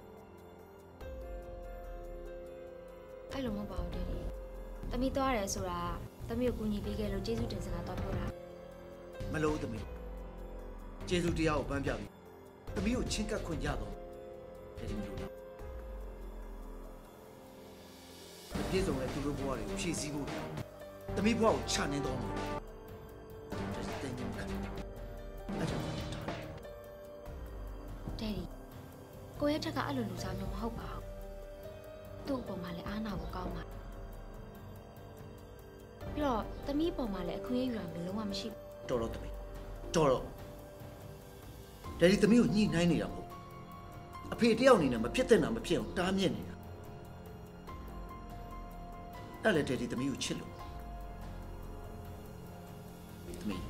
Speaker 6: အဲ့လိုမဟုတ်ပါဘူး Daddy ။သမီးသွားတယ်ဆိုတာသမီးကိုကူညီပေးခဲ့လို့ကျေးဇူးတင်စကားတော့ပြောတာ
Speaker 2: ။မလို့သမီး။ကျေးဇူးတရားကိုပန်းပြပြီ။သမီးကိုချင်းကပ်ခွင့်ရတော့ Daddy မလို့တော့။ပြေဆုံးတဲ့သူတို့ဘဝတွေကိုဖြည့်ဆည်းဖို့သမီးဘဝကိုချနှင်းတော့မှာ။
Speaker 6: Daddy ကိုရဲ့ထက်ကအဲ့လိုလူစားမျိုးမဟုတ်ပါဘူးသူ့အပေါ်မှာလည်းအားနာဖို့ကောင်းပါပြီးတော့သမီးအပေါ်မှာလည်းအခွင့်အရေးယူတာမျိုးလုံးဝမရှိဘူး
Speaker 2: တော်တော့သမီးတော်တော့Daddyသမီးကိုညှိနှိုင်းနေတာမဟုတ်အဖေတယောက်အနေနဲ့မဖြစ်တဲ့နာမဖြစ်အောင်တားမြစ်နေတာအဲ့လေDaddyသမီးကိုချစ်လို့သမီး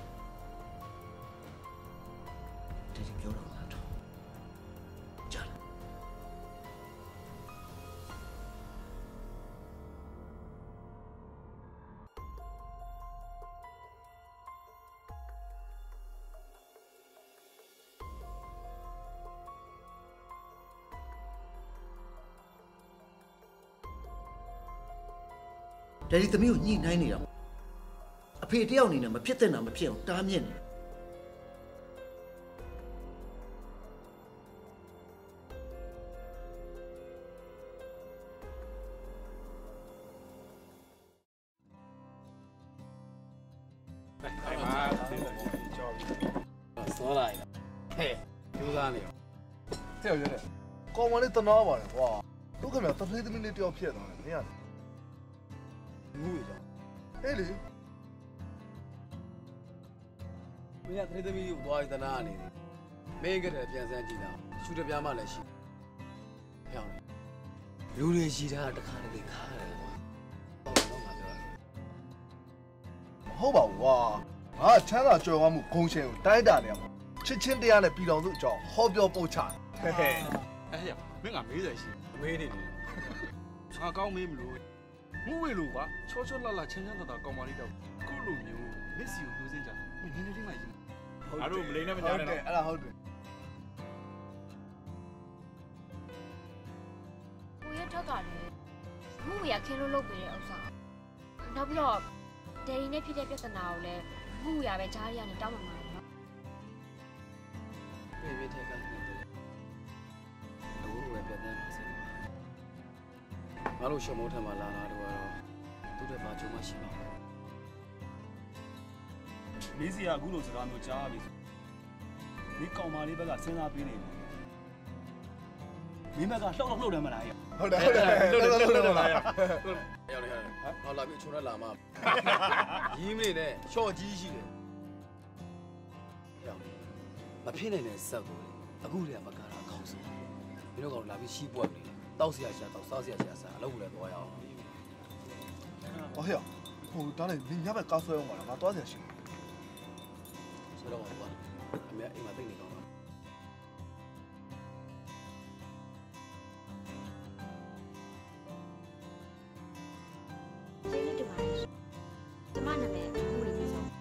Speaker 2: Daddyပြောတော့လားတော့ကြားလားDaddyသမီးကိုညှိနှိုင်းနေတာအဖေတယောက်အနေနဲ့မဖြစ်တဲ့နာမဖြစ်အောင်တားမြစ်နေ
Speaker 3: စောလိုက်ဟဲ့ကျိုးစားနေရော
Speaker 10: ဟဲ့ရဲကောင်းမလေးတနာပါတယ်ကွာတို့ခင်ဗျာတထေးသမီးလေးတယောက်ဖြစ်သွားတယ်မင်းရတယ်ငူရကြဟဲ့လေ
Speaker 2: မင်းကတထေးသမီးကိုသွားရသနာနေတယ်မင်းကတည်းကပြန်စမ်းကြည့်တာရှူတပြားမှလည်းရှိပြောင်းတယ်လူတွေရှိတာတခါတလေခါတယ်ကွာဟုတ်တော့ငါပြောတာ
Speaker 10: ဟုတ်ပါဘူးကွာငါချမ်းသာကြွယ်ဝမှုဂုံရှင်ကိုတိုင်းတာနေရမှာချစ်ချင်းတရားနဲ့ပြည်တော်စုအကြောင်းဟောပြောပို့ချဟဲ့
Speaker 3: အဲ့ရမင်းကမေးတယ်ရှိမေးနေတယ်ငါကောင်းမေးမလို့ငူဝေလို့ကွာချောချောလှလှချမ်းချမ်းသာသာကောင်းပါလိမ့်တော့ခုလိုမျိုးမစ်စီကိုနှိုးစင်းကြမင်းနည်းနည်းလေးမှရင်ငါတို့မလိမ့်နဲ့မကြားနဲ့နော်
Speaker 10: အဲ့ဒါဟုတ်တယ်
Speaker 6: ကိုရဲ့ထက်ကလည်းမှုရခင်းလို့လုပ်ပေးတဲ့ဥစ္စာနောက်ပြီးတော့ဒယ်ရီနဲ့ဖြစ်တဲ့ပြဿနာကိုလည်းမှုရပဲကြားရနေတောင်းမှမှာနော်
Speaker 2: ပြေးထက်ကနေတယ်လို့ပဲပြန်တယ်ပါစေငါတို့ရှော့မိုးထက်မှာလာတာတော့သူ့တဲ့ဘာကြုံမှရှိမှာ
Speaker 3: မင်းစီကအခုလိုစကားမျိုးကြားပြီဆိုဒီကောင်မလေးဘက်ကစဉ်းစားပေးနေတယ်မင်းဘက်ကလှုပ်လှုပ်တယ်မလား
Speaker 10: ဟုတ်တယ်လှုပ်တယ်လား
Speaker 2: ရောက်နေဟောလာပြီချုံနဲ့လာမှာရီးမနေနဲ့ရှော့ကြီးရှိတယ်ရောက်မဖြစ်နိုင်တဲ့စက်ကိုအခုတည်းကမကားတာခေါင်းစမင်းတို့ကတော့လာပြီးရှိပွက်နေတယ်တောက်စရာရှာတောက်စားစရာရှာစားအလုပ်ကိုလည်းသွားရအောင်
Speaker 10: ဟောဟဲ့ဟိုတားလိုက်မင်းညဘက်ကားဆွဲအောင်ပါလားငါသွားစရာရှိတယ်
Speaker 3: ဆိုတော့ကွာအမေအိမ်မှာသိနေကောင်းတော့
Speaker 6: ကျေးဇူးတင်ပါတယ်ကျမနာမည်ကဝေနေဆုံး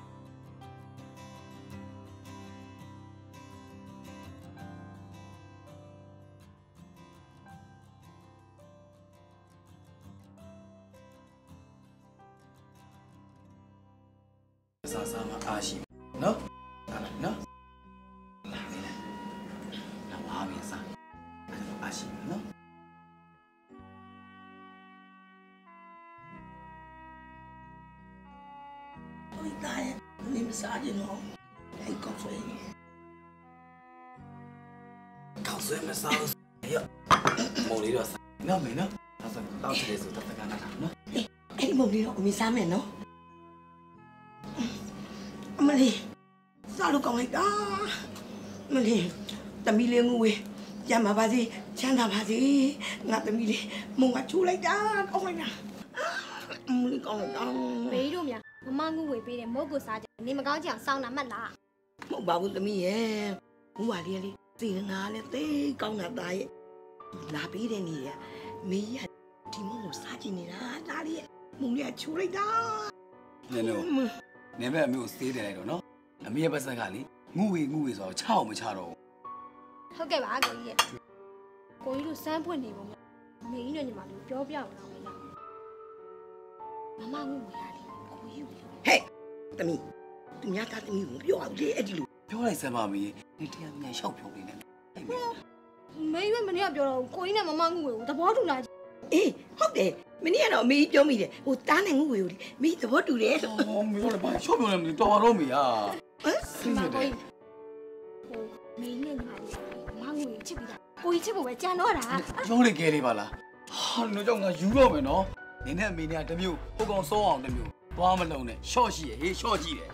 Speaker 3: စားစားမှာအားရှိနော်ဟာနော်လာပါပြီစားအားရှိနော်
Speaker 5: ဟိုတာရဲ့မင်းမစားကြနော်အဲ့ကောက်ဆွဲမစားဘူးရမော်လီတော့နော်မင်းနော်ဒါဆိုတောက်ချင်ဆိုတတ်တကနာနော်အဲ့ဒီမော်လီတော့အမေစားမယ်နော်အမလေးစားလို့ကောင်းလိုက်တာအမလေးတမီလေးငူဝေးရမှာပါစေချမ်းသာပါစေငါတမီလေးမုံကချိုးလိုက်တာကောင်းလိုက်တာအမလေးကောင်းလိုက်တာ
Speaker 6: ဘေးတို့များမမငူဝေပေးတယ်မဟုတ်ကိုစားကြနေမကောင်းကြအောင်စောင်းတာမှတ်လား
Speaker 5: မဟုတ်ပါဘူးတမီရဲ့ငူပါလေးလေးစေနာလေးသိကောင်းတာသားရဲ့လာပေးတဲ့နေရမေးရဒီမုံကိုစားကြည့်နေတာဒါလေးရဲ့မုံလေးကချိုးလိုက်တာ
Speaker 3: နင်တို့နေမဲ့အမျိုးစေးတယ်လိုက်တော့နော်အမေရဲ့ပတ်စက်ကလေငူဝေဆိုတော့ချအောင်မချတော့
Speaker 6: ဟုတ်ကဲ့ပါကိုကြီးရဲ့ကိုကြီးတို့စမ်းဖွင့်နေပုံအမေကြီးနဲ့ညီမလေးပြောပြအောင်တော့မလားမမငူဝေရလေကိုကြီးကို
Speaker 5: ဟဲ့တမီသူများသားတမီကိုပြောအောင်လေအဲ့ဒီလို
Speaker 3: ပြောလိုက်စမ်းပါမေနေတရားမြန်ရှောက်ဖြုံးနေတယ်
Speaker 6: မေရွေးမနေ့ကပြောတော့ကိုကြီးနဲ့မမငူဝေကိုသဘောတူလား
Speaker 5: အေးဟုတ်တယ်မနေ့ကတော့အမေပြောမိတယ်ဟိုတားနိုင်ငူဝေကိုလေမိသဘောတူတယ်
Speaker 3: လို့အော်မေတို့လည်းဘာရှော့ပြောနေမလဲတော်ပါတော့မေဟာ
Speaker 6: ဟမ်ဆင်းရတယ်ဟိုမင်းနဲ့ညီမလေးမငူဝေချစ်ပြီးတာကိုကြီးချစ်ဖို့ပဲကြံတော့တာ
Speaker 3: ရုံးလေးကဲလေးပါလားဟာတို့ကြောင့်ငါယူတော့မယ်နော်နင်းနဲ့အမေနဲ့တမျိုးဟိုကောင်စောအောင်တမျိုးသွားမလုံးနဲ့ရှော့ရှိရဟေးရှော့ကြည့်တယ်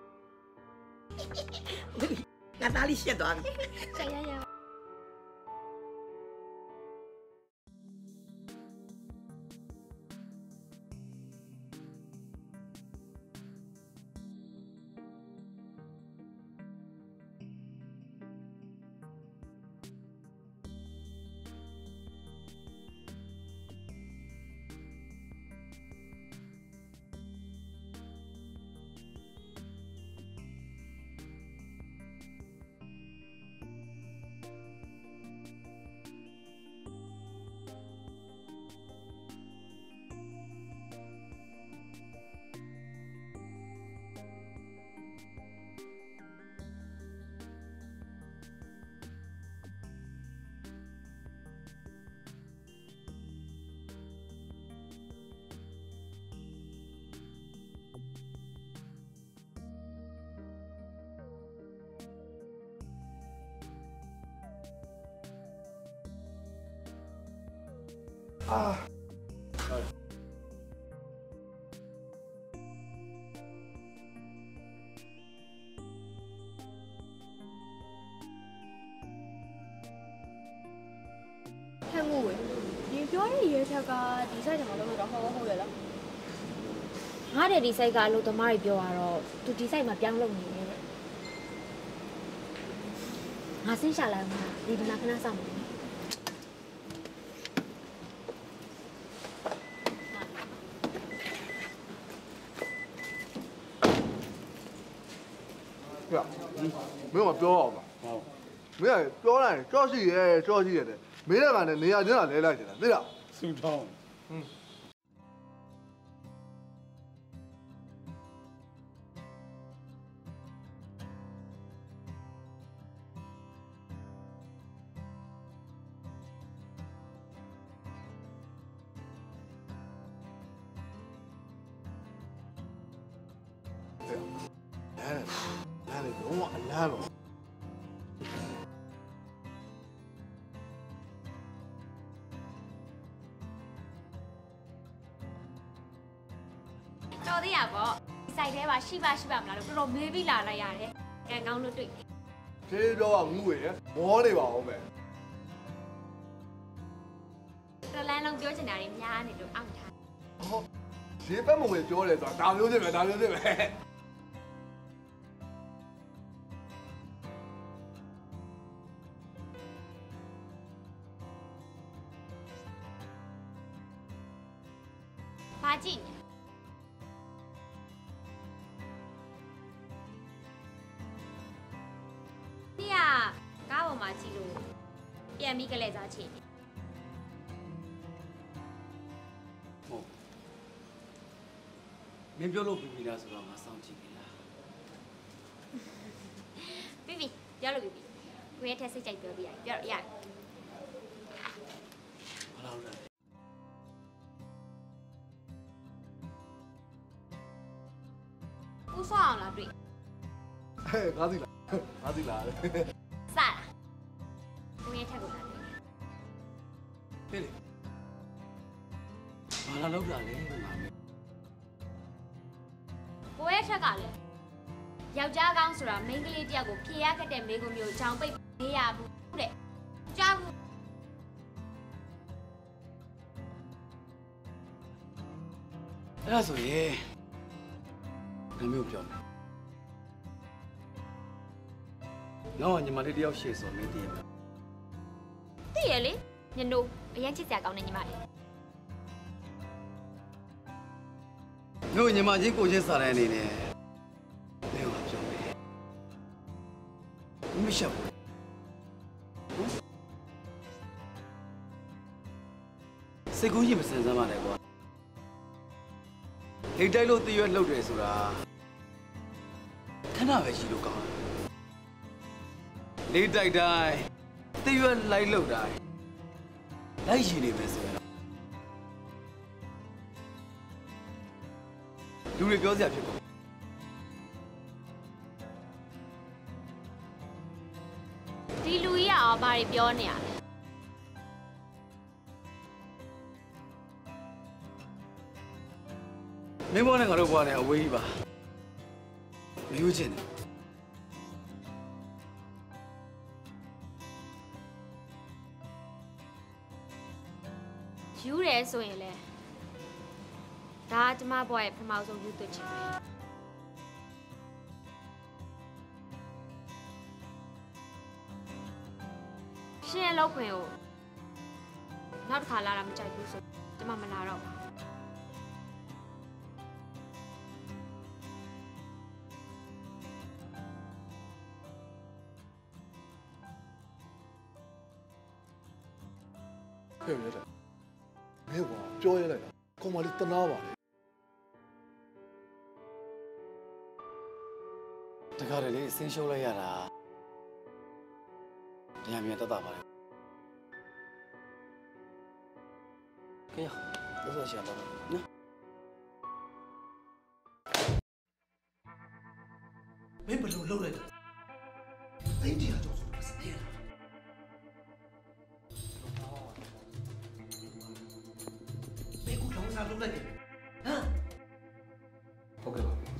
Speaker 5: ငါသားလေးရှက်သွားပြီ
Speaker 6: ဆက်ရရဟဲ့ငူဝေဒီပြောရရဲ့ချက်ကဒီဆိုင်ကမှလုံးလို့တော့ဟုတ်တယ်လားငါတဲ့ဒီဆိုင်ကအလို့သမားတွေပြောရတော့သူဒီဆိုင်မှာပြောင်းလုပ်နေတယ်ငါဆင်းရှာလိုက်မှာဒီနာခဏစောင့်နေ
Speaker 10: မင်းကပြောအောင်ပါဟုတ်မင်းကပြောလိုက်ကြော့ရှိရဲကြော့ရှိရတယ်မင်းလည်းကနေနေရာချင်းကလဲလိုက်တယ်သိလား
Speaker 3: စူထောင်း
Speaker 10: အဲ့ဒါတော့အလားတော့
Speaker 6: တော်သေးရပေါ့ဒီဆိုင်ထဲမှာရှိပါမလားလို့တော်တော်မေးပြီးလာလိုက်ရတယ်ကံကောင်းလို့တွေ့တယ်
Speaker 10: သေးပြောကငူးရယ်မောနေပါအောင်ပဲ
Speaker 6: တလန်းလုံးပြောချင်တာတွေများနေလို့အောင့်ထား
Speaker 10: ဟောရေပတ်မဝင်ပြောတယ်ဆိုတာဒါမျိုးတွေပဲ
Speaker 6: ကြည့်နေ။ကားပေါ်မှာကြည့်လို့ပြန်ပြီးကလေးစားချင်တယ်
Speaker 3: ဟုတ်မင်းပြောလို့ပြီးလားဆိုတော့ငါစောင့်ကြည့်ပြီလား
Speaker 6: ပြီးပြောလို့ပြီးကိုရဲ့ထက်စိတ်ကြိုက်ပြောပြရတယ်ပြောရတယ်
Speaker 3: ဘာလို့လဲ
Speaker 6: ဦးဆောင်အောင်လားတွေ့
Speaker 10: ဟဲ့ငါသိလားစတာ
Speaker 6: ကိုရဲ့ထက်ကိုလာတွေ့
Speaker 3: ပြေးလေဘာလာလောက်လာလဲငါ
Speaker 6: ကိုရဲ့ထက်ကလည်းယောက်ျားကောင်းဆိုတာမိန်းကလေးတယောက်ကိုဖြေရခဲ့တဲ့မိန်းကမျိုးချောင်းပိတ်မေးရဘူးတဲ့ကြားဘူး
Speaker 3: အဲ့ဒါဆိုရင်ငါမျိုးပြောမယ်နောက်ညီမလေးတယောက်ရှေ့ဆိုမင်းတည်ရမယ်
Speaker 6: တည်ရလေညနိုးအရင်ချစ်စရာကောင်းတဲ့ညီမလေး
Speaker 3: မျိုးညီမချင်းကိုချင်းစားတဲ့အနေနဲ့မင်းကပြောမယ်မရှောက်စိတ်ကူးကြီးမစင်စမ်းပါနဲ့ကွာဟိတ်တိုက်လို့တရွက်လှုပ်တယ်ဆိုတာခဏပဲရှိလို့ကောင်းတယ်လေးတိုက်တိုင်းတရွက်လိုက်လှုပ်တိုင်းလိုက်ရှိနေမယ်ဆိုရင်လူတွေပြောစရာဖြစ်ကုန်
Speaker 6: ဒီလူကြီးကဘာတွေပြောနေရလဲ
Speaker 3: မင်းဘောနဲ့ငါတို့ဘွားနဲ့အဝေးကြီးပါမယူချင်တယ်
Speaker 6: ယူတယ်ဆိုရင်လေဒါကျမဘွားရဲ့ပထမဆုံးယူသွင်းချင်တယ်ရှင်ရဲ့လောက်ခွင်ကိုနောက်တစ်ခါလာတာမကြိုက်ဘူးဆိုကျမမလာတော့ဘူး
Speaker 10: ဟဲ့ရတယ်ဘယ်ကွာပြောရလိုက်တာကောင်မလေးတနာပါလေ
Speaker 3: တကားလေအစင်းရှုံးလိုက်ရတာတရားမြန်တတ်တာပါလေကဲရတော့ရှာတော့နော်
Speaker 8: မင်းဘယ်လိုလုပ်လိုက်လဲသိန်းကြီးကျော်ဆိုတော့စတဲ့ဘေကူလောင်းစားလုပ်လိုက်တယ်ဟမ်
Speaker 3: ဟုတ်ကဲ့ပါ
Speaker 8: မင်း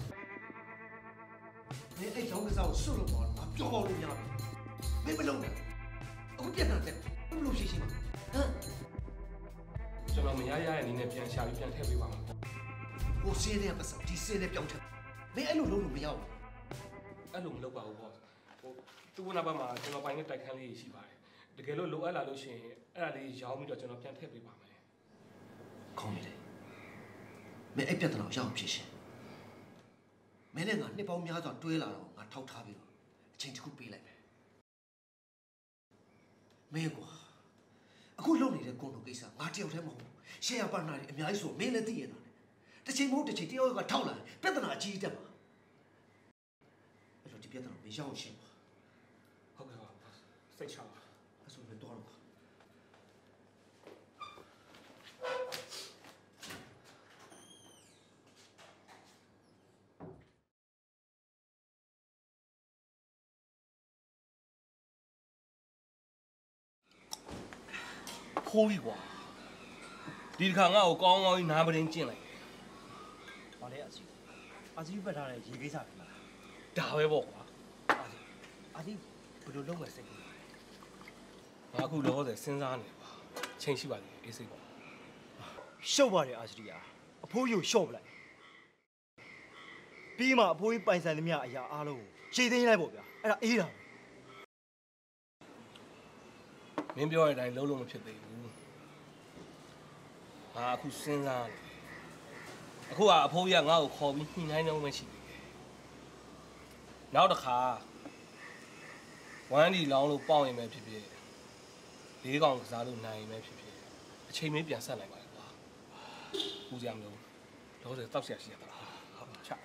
Speaker 8: အဲ့ကြောင်းကစားကိုဆွတ်လို့ပေါ့ငါပြောပါလို့ရပြီမင်းမလုပ်နဲ့အခုပြန်လာတယ်ဘယ်လိုရှိရှိမှာဟမ်
Speaker 7: ကျွန်တော်မရရဲ့အနေနဲ့ပြန်ရှာပြီးပြန်ထည့်ပေးပါမယ်
Speaker 8: ဟိုစင်းတဲ့ပတ်စံဒီစင်းတဲ့ပြောင်းထက်မင်းအဲ့လိုလုပ်လို့မရဘူး
Speaker 7: အဲ့လိုမလုပ်ပါဘူးပေါ့သူ့ဘက်မှာကျွန်တော်ပိုင်တဲ့တိုက်ခန်းလေးရှိပါတယ်တကယ်လို့လိုအပ်လာလို့ရှိရင်အဲ့ဒါလေးရောင်းပြီးတော့ကျွန်တော်ပြန်ထည့်ပေးပါမယ်
Speaker 8: ခေါင်းနေတယ်မင်းအဲ့ပြဿနာရောက်ဖြစ်ရှင်မင်းနဲ့ငါနှစ်ပေါင်းများစွာတွဲလာတော့ငါထောက်ထားပြီးတော့အချိန်တစ်ခုပေးလိုက်မယ်မင်းကွာအခုလုပ်နေတဲ့ကွန်တိုကိစ္စငါတယောက်တည်းမဟုတ်ဘူးရှယ်ယာပါတနာတွေအများကြီးဆိုမင်းလည်းသိရတာလေတစ်ချိန်မဟုတ်တစ်ချိန်တယောက်ကထောက်လာပြဿနာအကြီးတက်မှာအဲ့တော့ဒီပြဿနာမင်းရောက်ရှင်းပါ
Speaker 7: ဟုတ်ကဲ့ပါစိတ်ချပါ
Speaker 8: အဲ့ဆိုလည်းတော့
Speaker 7: ခိုးကြီးကွာဒီတစ်ခါငါ့ကိုကောင်းကောင်းကြီးနားပရင်းကျင့်လိုက်
Speaker 8: ။ဘာလဲအစီပတ်ထားတဲ့ရေကိစ္စပဲလား
Speaker 7: ဒါပဲပေါ့ကွာ
Speaker 8: ။အစီဘယ်လိုလုပ်မယ်စိတ်ကူ
Speaker 7: ငါအခုလောဆယ်စဉ်းစားနေပါချိန်ရှိပါလေအေးစိတ်ပေါ့
Speaker 8: ရှုပ်ပါတယ်အာစီယာအဖိုးကြီးကိုရှော့ပလိုက်ပြီးမှအဖိုးကြီးပိုင်ဆိုင်သမျှအရာအားလုံးကိုရှေ့သိမ်းလိုက်ပေါ့ဗျာအဲ့ဒါအေးတာ
Speaker 7: မင်းပြောတဲ့အတိုင်းလုံးလုံးမဖြစ်သေးဘူးငါအခုစဉ်းစားနေအခုကအဖိုးကြီးကငါ့ကိုခေါ်ပြီးညှိနှိုင်းနေမှရှိတယ်နောက်တစ်ခါဝမ်းဒီလောင်းလို့ပေါက်ရင်ပဲဖြစ်ဖြစ်၄កောင်ကစားလို့နိုင်ရင်ပဲဖြစ်ဖြစ်အချိန်မင်းပြန်ဆက်နိုင်ပါလေကွာဦးစရာမလိုတော့တောက်ဆရာရှိရတာဟုတ်ချ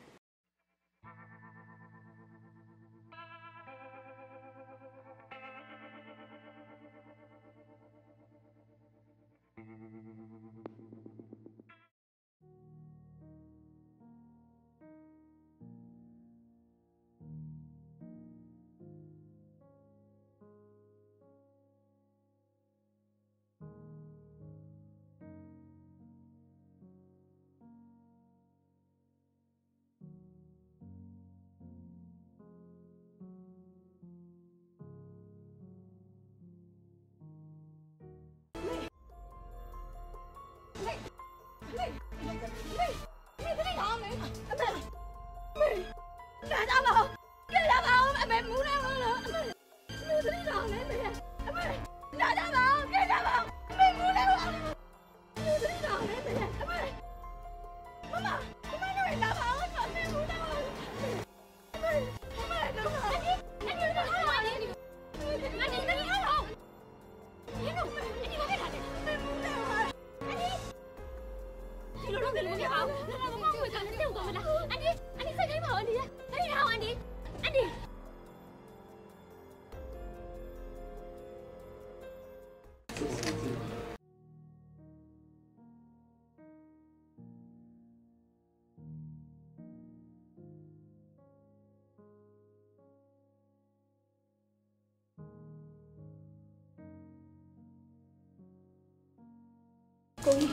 Speaker 2: ကိုကြီး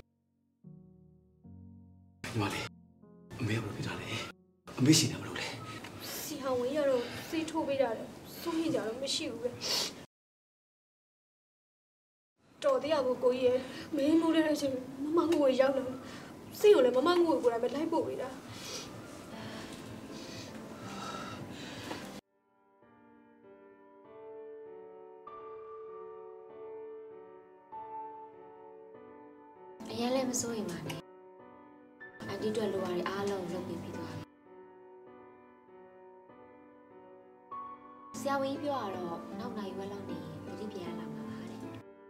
Speaker 8: ညီမလေးအမေဘယ်လိုဖြစ်တာလဲအမေရှိနေမလို့လဲ
Speaker 2: စီဟောင်းဝင်ရတော့စေးထိုးပေးတာလေစိုးရင်ကြတော့မရှိဘူးပဲတော်တရားကိုကိုကြီးရဲ့မင်းမိုးတဲ့အချိန်မမငိုကိုရောက်လာစေးကိုလည်းမမငိုကိုကိုယ်တိုင်ပဲလိုက်ပို့ပေးတာ
Speaker 6: အရင်လည်းမစိုးရင်ပါနဲ့အန်တီတို့လိုရတယ်အားလုံးလုပ်ပြီးသွားတယ်ဆရာဝန်ကြီးပြောရတော့နောက်နိုင်ဝက်လောက်နေရင်တတိပြန်လာမှာပါတဲ့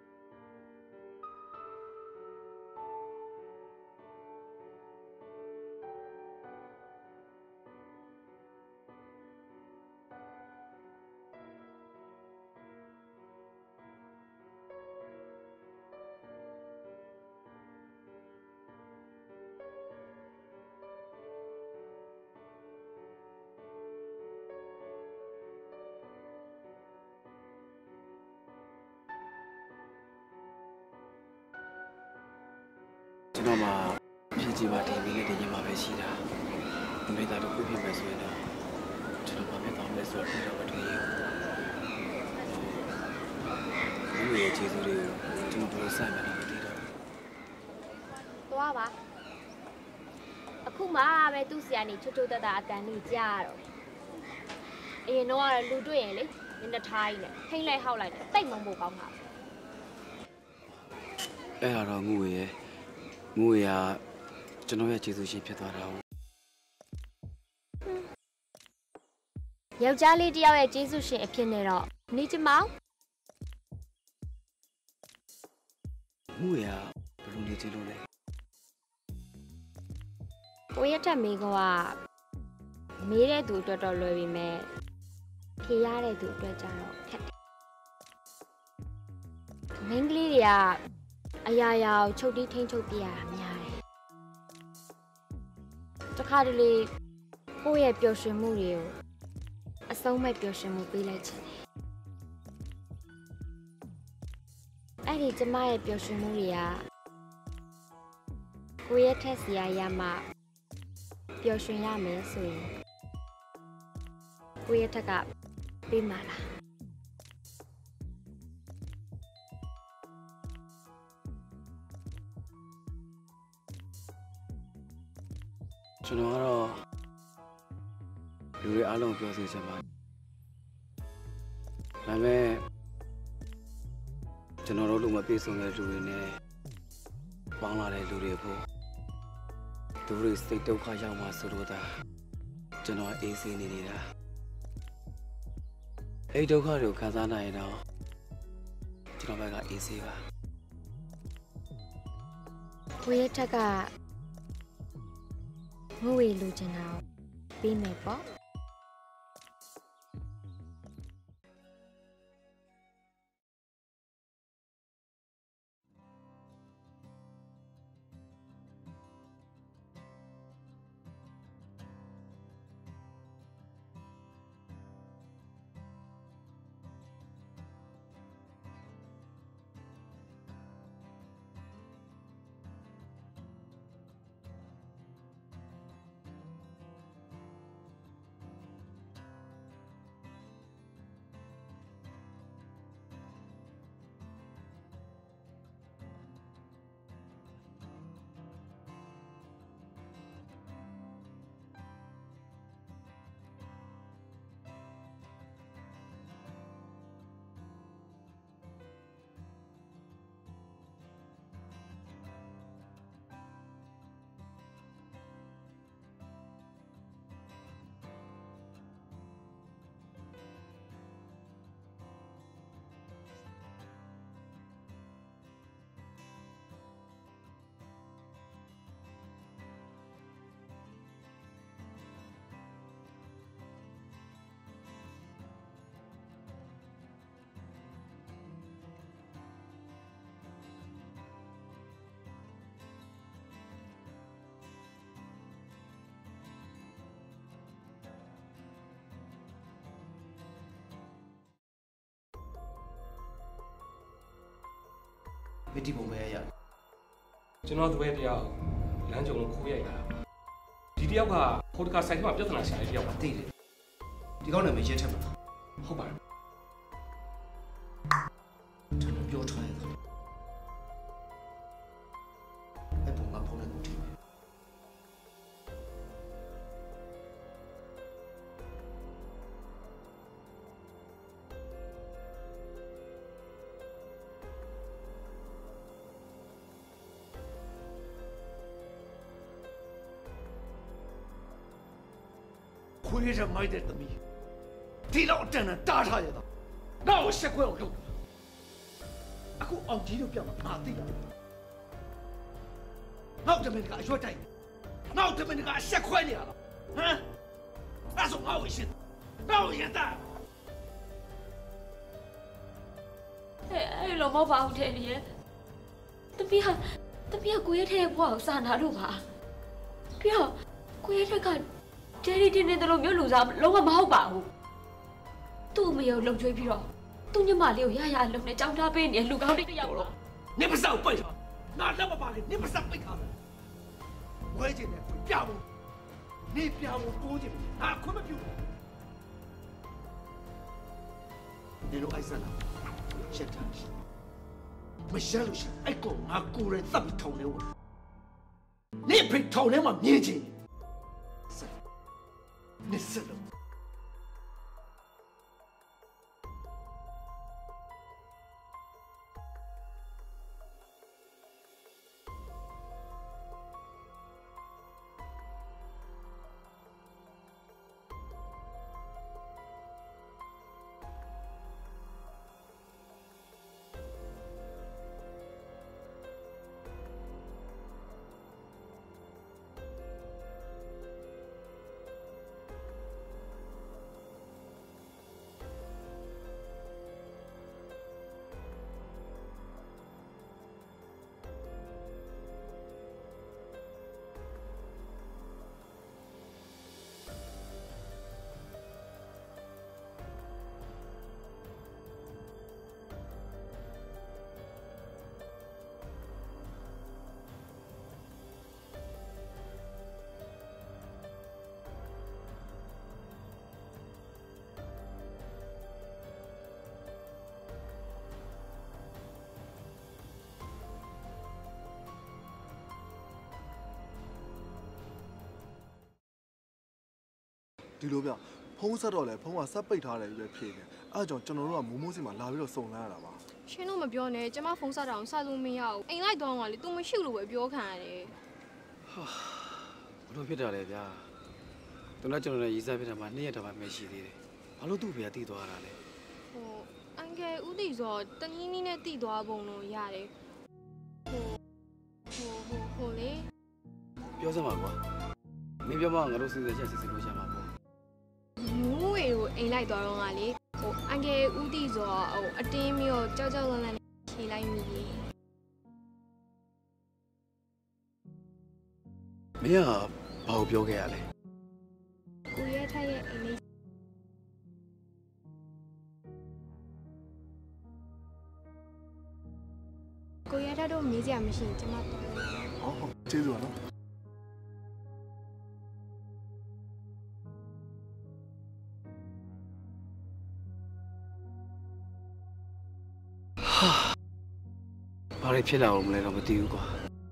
Speaker 8: ကျွန်တော်မှပြည်ကြီးပါတင်ပြီးတဲ့ညမှာပဲရှိတာအမေသားတို့ခုဖြစ်မယ်ဆိုရင်တော့ကျွန်တော်ဘာဖြစ်သွားမလဲဆိုတော့မတွေ့ရဘူးဒီရဲ့ကျေးဇူးတွေကိုကျွန်တော်ဘယ်လိုဆက်မယ်လဲမသိတော့
Speaker 6: သွားပါအခုမှပဲသူ့ဆရာနေချွတ်ချွတ်တက်တာအတန်လေးကြားတော့အရင်တော့ကတော့လူတွေ့ရင်လေနင်းတထားကြီးနဲ့ထိမ့်လိုက်ဟောက်လိုက်တယ်တိတ်မမို့ကောင်းတာ
Speaker 8: အဲ့ဒါတော့ငူရဲ့ငူရကျွန်တော်ရဲ့ကျေးဇူးရှင်ဖြစ်သွားတာဟုတ်
Speaker 6: ယောက်ျားလေးတယောက်ရဲ့ကျေးဇူးရှင်အဖြစ်နဲ့တော့နေချမောင်
Speaker 8: ငူရဘယ်လိုနေကြလို့လဲ
Speaker 6: ကိုရထက်မေးကမေးတဲ့သူအတွက်တော့လွယ်ပြီမဲ့ဖြေရတဲ့သူအတွက်ကြတော့ခက်တယ်မိန်းကလေးတွေကအရာရာကိုချုပ်တီးထိန်းချုပ်ပြရတာများတယ်တခါတလေကိုယ့်ရဲ့ပျော်ရွှင်မှုတွေကိုအဆုံးမဲ့ပျော်ရွှင်မှုပေးလိုက်ချင်တယ်အဲ့ဒီကျမရဲ့ပျော်ရွှင်မှုတွေကကိုယ့်ရဲ့ထက်စီရမှပျော်ရွှင်ရမယ်ဆိုရင်ကိုယ့်ရဲ့ထက်ကပေးမှာလား
Speaker 8: ကျွန်တော်ကတော့လူတွေအားလုံးပြောစီချင်ပါတယ်ဒါပေမဲ့ကျွန်တော်တို့လူမပြေဆုံးတဲ့လူတွေနဲ့ပေါင်းလာတဲ့လူတွေဖို့
Speaker 2: သူတို့စိတ်ဒုက္ခရောက်မှဆိုလို့ဒါကျွန်တော်အေးစေးနေနေတာအဲ့ဒုက္ခတွေကိုခံစားနိုင်တော့ကျွန်တော်ဘက်ကအေးစေးပါ
Speaker 6: ကိုရဲ့ထက်ကငွေလိုချင်တာပေးမယ်ပေါ့
Speaker 8: မတီးပုံပဲရ
Speaker 7: ကျွန်တော်တပည့်တယောက်လမ်းကြုံလို့ခိုးရိုက်လာတာဒီတယောက်ကဟိုတခါဆိုင်မှာပြဿနာရှာတဲ့တယောက်ပါ
Speaker 8: သိတယ်ဒီကောင်းနာမည်ရဲထက်မှာ
Speaker 7: ဟုတ်ပါတယ်
Speaker 8: ကျွန်တော်ပြောထားရတယ်အဲ့ပုံကဖုန်းနဲ့ကိုတီးမယ်ခွေးရမိုက်တဲ့သမီးဒီတော့အတန်တန်တားထားရတော့နောက်ကိုရှက်ခွဲအောင်လုပ်အခုအောင်ကြီးတို့ပြောင်းငါသိလားနောက်တမင်ကအရွက်တိုက်နောက်တမင်ကအရှက်ခွဲနေရတော့ဟမ်အဲ့ဆိုငါ့ကိုရှင်းနောက်ရတာ
Speaker 6: အဲ့လိုမဟုတ်ပါဘူးတဲ့လေတပီးကကိုရဲ့ထဲဘွားကိုစာနာလို့ပါပြီးတော့ကိုရဲ့ထက်ကဒယ်ရီတင်တဲ့လိုမျိုးလူစားလုံးဝမဟုတ်ပါဘူးသူ့အမေကိုလုံကျွေးပြီးတော့သူ့ညမလေးကိုရရလုံနဲ့ကြောင်းထားပေးနေလူကောင်းတစ်ယောက်တော့
Speaker 8: နေပစောက်ပိတ်ထားငါလက်မပါလေနေပစောက်ပိတ်ထားတယ်ဝဲကျင်တယ်ပြဖို့နေပြဖို့တိုးကျင်ငါခွင့်မပြုဘူးဒီလိုအိုက်ဆန်လာချက်ထားမရှက်လို့ရှိအဲ့ကောင်ငါကိုယ်ရသတ်ပြီးထောင်နေဝနေဖိထောင်ထဲမှာမြင်ချင်နေစလို့
Speaker 10: ဒီလိုပြဖုံးဆက်တော့လေဖုံးကဆက်ပိတ်ထားတယ်ပဲဖြေနေအဲ့ကြောင့်ကျွန်တော်တို့ကမိုးမိုးစီမှာလာပြီးတော့စုံလန်းရတာပါ
Speaker 12: ရှင်းတော့မပြောနဲ့ကျမဖုန်းဆက်တာအောင်စလို့မရဘူးအိမ်လိုက်တော့ကလေ तू မရှိလို့ပဲပြောခံရတယ်
Speaker 3: ဘလို့ဖြစ်တာလဲဗျာသူတို့ကျွန်တော်လည်းရေးစားဖြစ်တာမှ2ရက်တော့မှမရှိသေးတယ်ဘာလို့သူ့ဖေကတည်သွားတာလဲ
Speaker 12: အန်ကယ်ဦးတီဆိုတနည်းနည်းနဲ့တည်သွားပုံလို့ရတယ်ဟိုလေ
Speaker 3: ပြောစမ်းပါကွာမင်းပြောမှငါတို့စစ်စစ်ချက်စစ်စစ်လို့ရှာမှာပေါ့
Speaker 12: မူးဝေကိုအိမ်လိုက်သွားတော့ကလေအန်ကယ်ဦးတီဆိုအတင်းမျိုးကြောက်ကြောက်လန့်လန့်ဖြေလိုက်မိပြီ
Speaker 3: မင်းကဘာကိုပြောခဲ့ရလဲ
Speaker 12: ကိုရဲထက်ရဲ့အိမ်လေးကိုရဲထက်တို့မေးစရာမရှိရင်ကျမတော့
Speaker 10: ဟုတ်ကျေးဇူးပါနော်
Speaker 3: ဘာတွေဖြစ်လာအောင်မလဲတော့မသိဘူးကွာ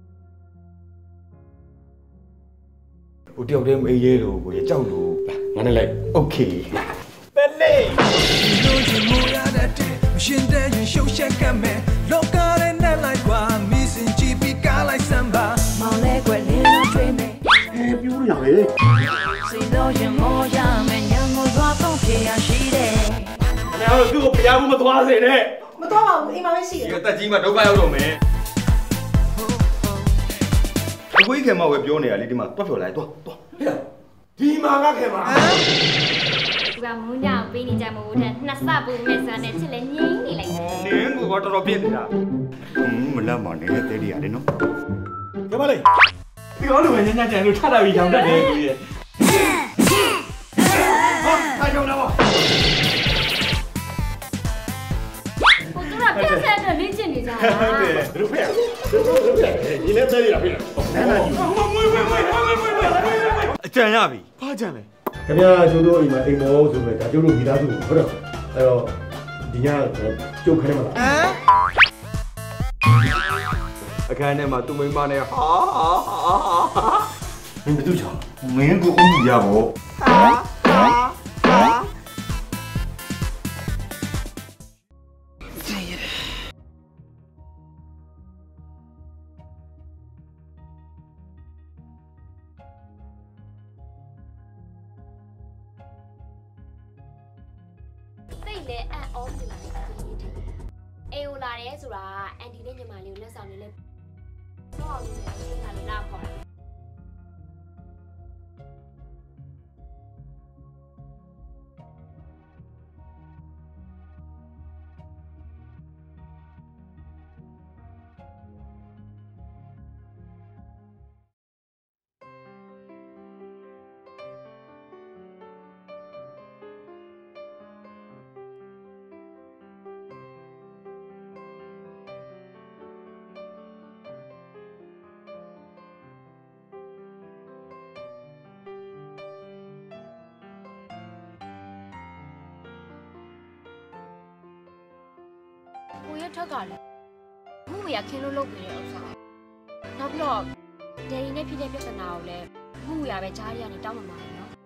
Speaker 9: ဟိုတယောက်တည်းမအေးရဲလို့ကိုရကြောက်လို့ငါနဲ့လိုက်โอเคပဲလေ
Speaker 11: လူချင်းမူရတဲ့ရှင်တဲ့ရင်ရှုပ်ရှက်ကမဲ့လောကရဲ့နဲ့လိုက်ကွာမီစင်ချီပီကားလိုက်စမ်းပါမောင်လဲကွယ်လင်းလို့တွေ့မယ်
Speaker 9: ပြူးရလေ
Speaker 11: စီတော့ရင်မောရမယ်ညံကိုသွားတော့ဖြေရရှိတယ်
Speaker 9: ခင်ဗျားတို့သူ့ကိုဖျားမှုမသွားစေနဲ့
Speaker 5: မသွားပါဘူးအိမ်မှာပဲရှိတယ်
Speaker 9: ဒီတက်ကြီးမှဒုက္ခရောက်တော့မယ်အကိုကြီးခင်မဝယ်ပြောနေရလေဒီမှာတွက်ဖြော်လိုက်တွားဒီမှာကခင်မ
Speaker 6: သူကမူးညောင်ပေးနေကြမို့တဲ့နှစ်ဆပူမဲ့ဆန်နဲ့ချစ်လဲငိမ့်နေလိုက်တယ်
Speaker 9: နင်းကတော့တော်တော်ပြင်းနေတာမလတ်မနေတဲ့တဲလေးရတယ်နော်ကြပါလေဒီကောင်းလူပဲညညကြံလို့ထတာပြီးရောင်တတ်တယ်ကိုကြီးဟာထားကြတော့
Speaker 6: ပြတ်ဆက်တော့လေ့ကျင့်နေကြတာ
Speaker 9: ဟုတ်တယ်ဘယ်လိုဖြစ်ဒီနေ့တဲရပြီလားနားနာမွေအကြံရပြီဘာကြံလဲခင်ဗျာကျိုးတို့အိမ်မှာအိမ်မောဆိုပဲဒါကျိုးတို့မိသားစုဟုတ်တော့အဲ့တော့ဒီညကျုပ်ခနဲ့မလားအခန်းထဲမှာသူ့မိန်းမနဲ့ဟာမင်းဘယ်သူချောင်းမင်းကိုဥရပါဘော
Speaker 6: လေအန်အောဖြစ်လာတယ်အေယိုလာတယ်ဆိုတာအန်တီနဲ့ညီမလေးကိုလက်ဆောင်လေးလဲတော့အောင်လေးနဲ့အချင်းကလည်းလာခေါ်တာကိုရထက်ကလည်းမှုရခင်းလို့လုပ်ပြီးတဲ့ဥစ္စာနောက်ပြီးတော့ဒယ်ရီနဲ့ဖြစ်တဲ့ပြဿနာကိုလည်းမှုရပဲကြားရရနေတောင်းမှမှာလေနော်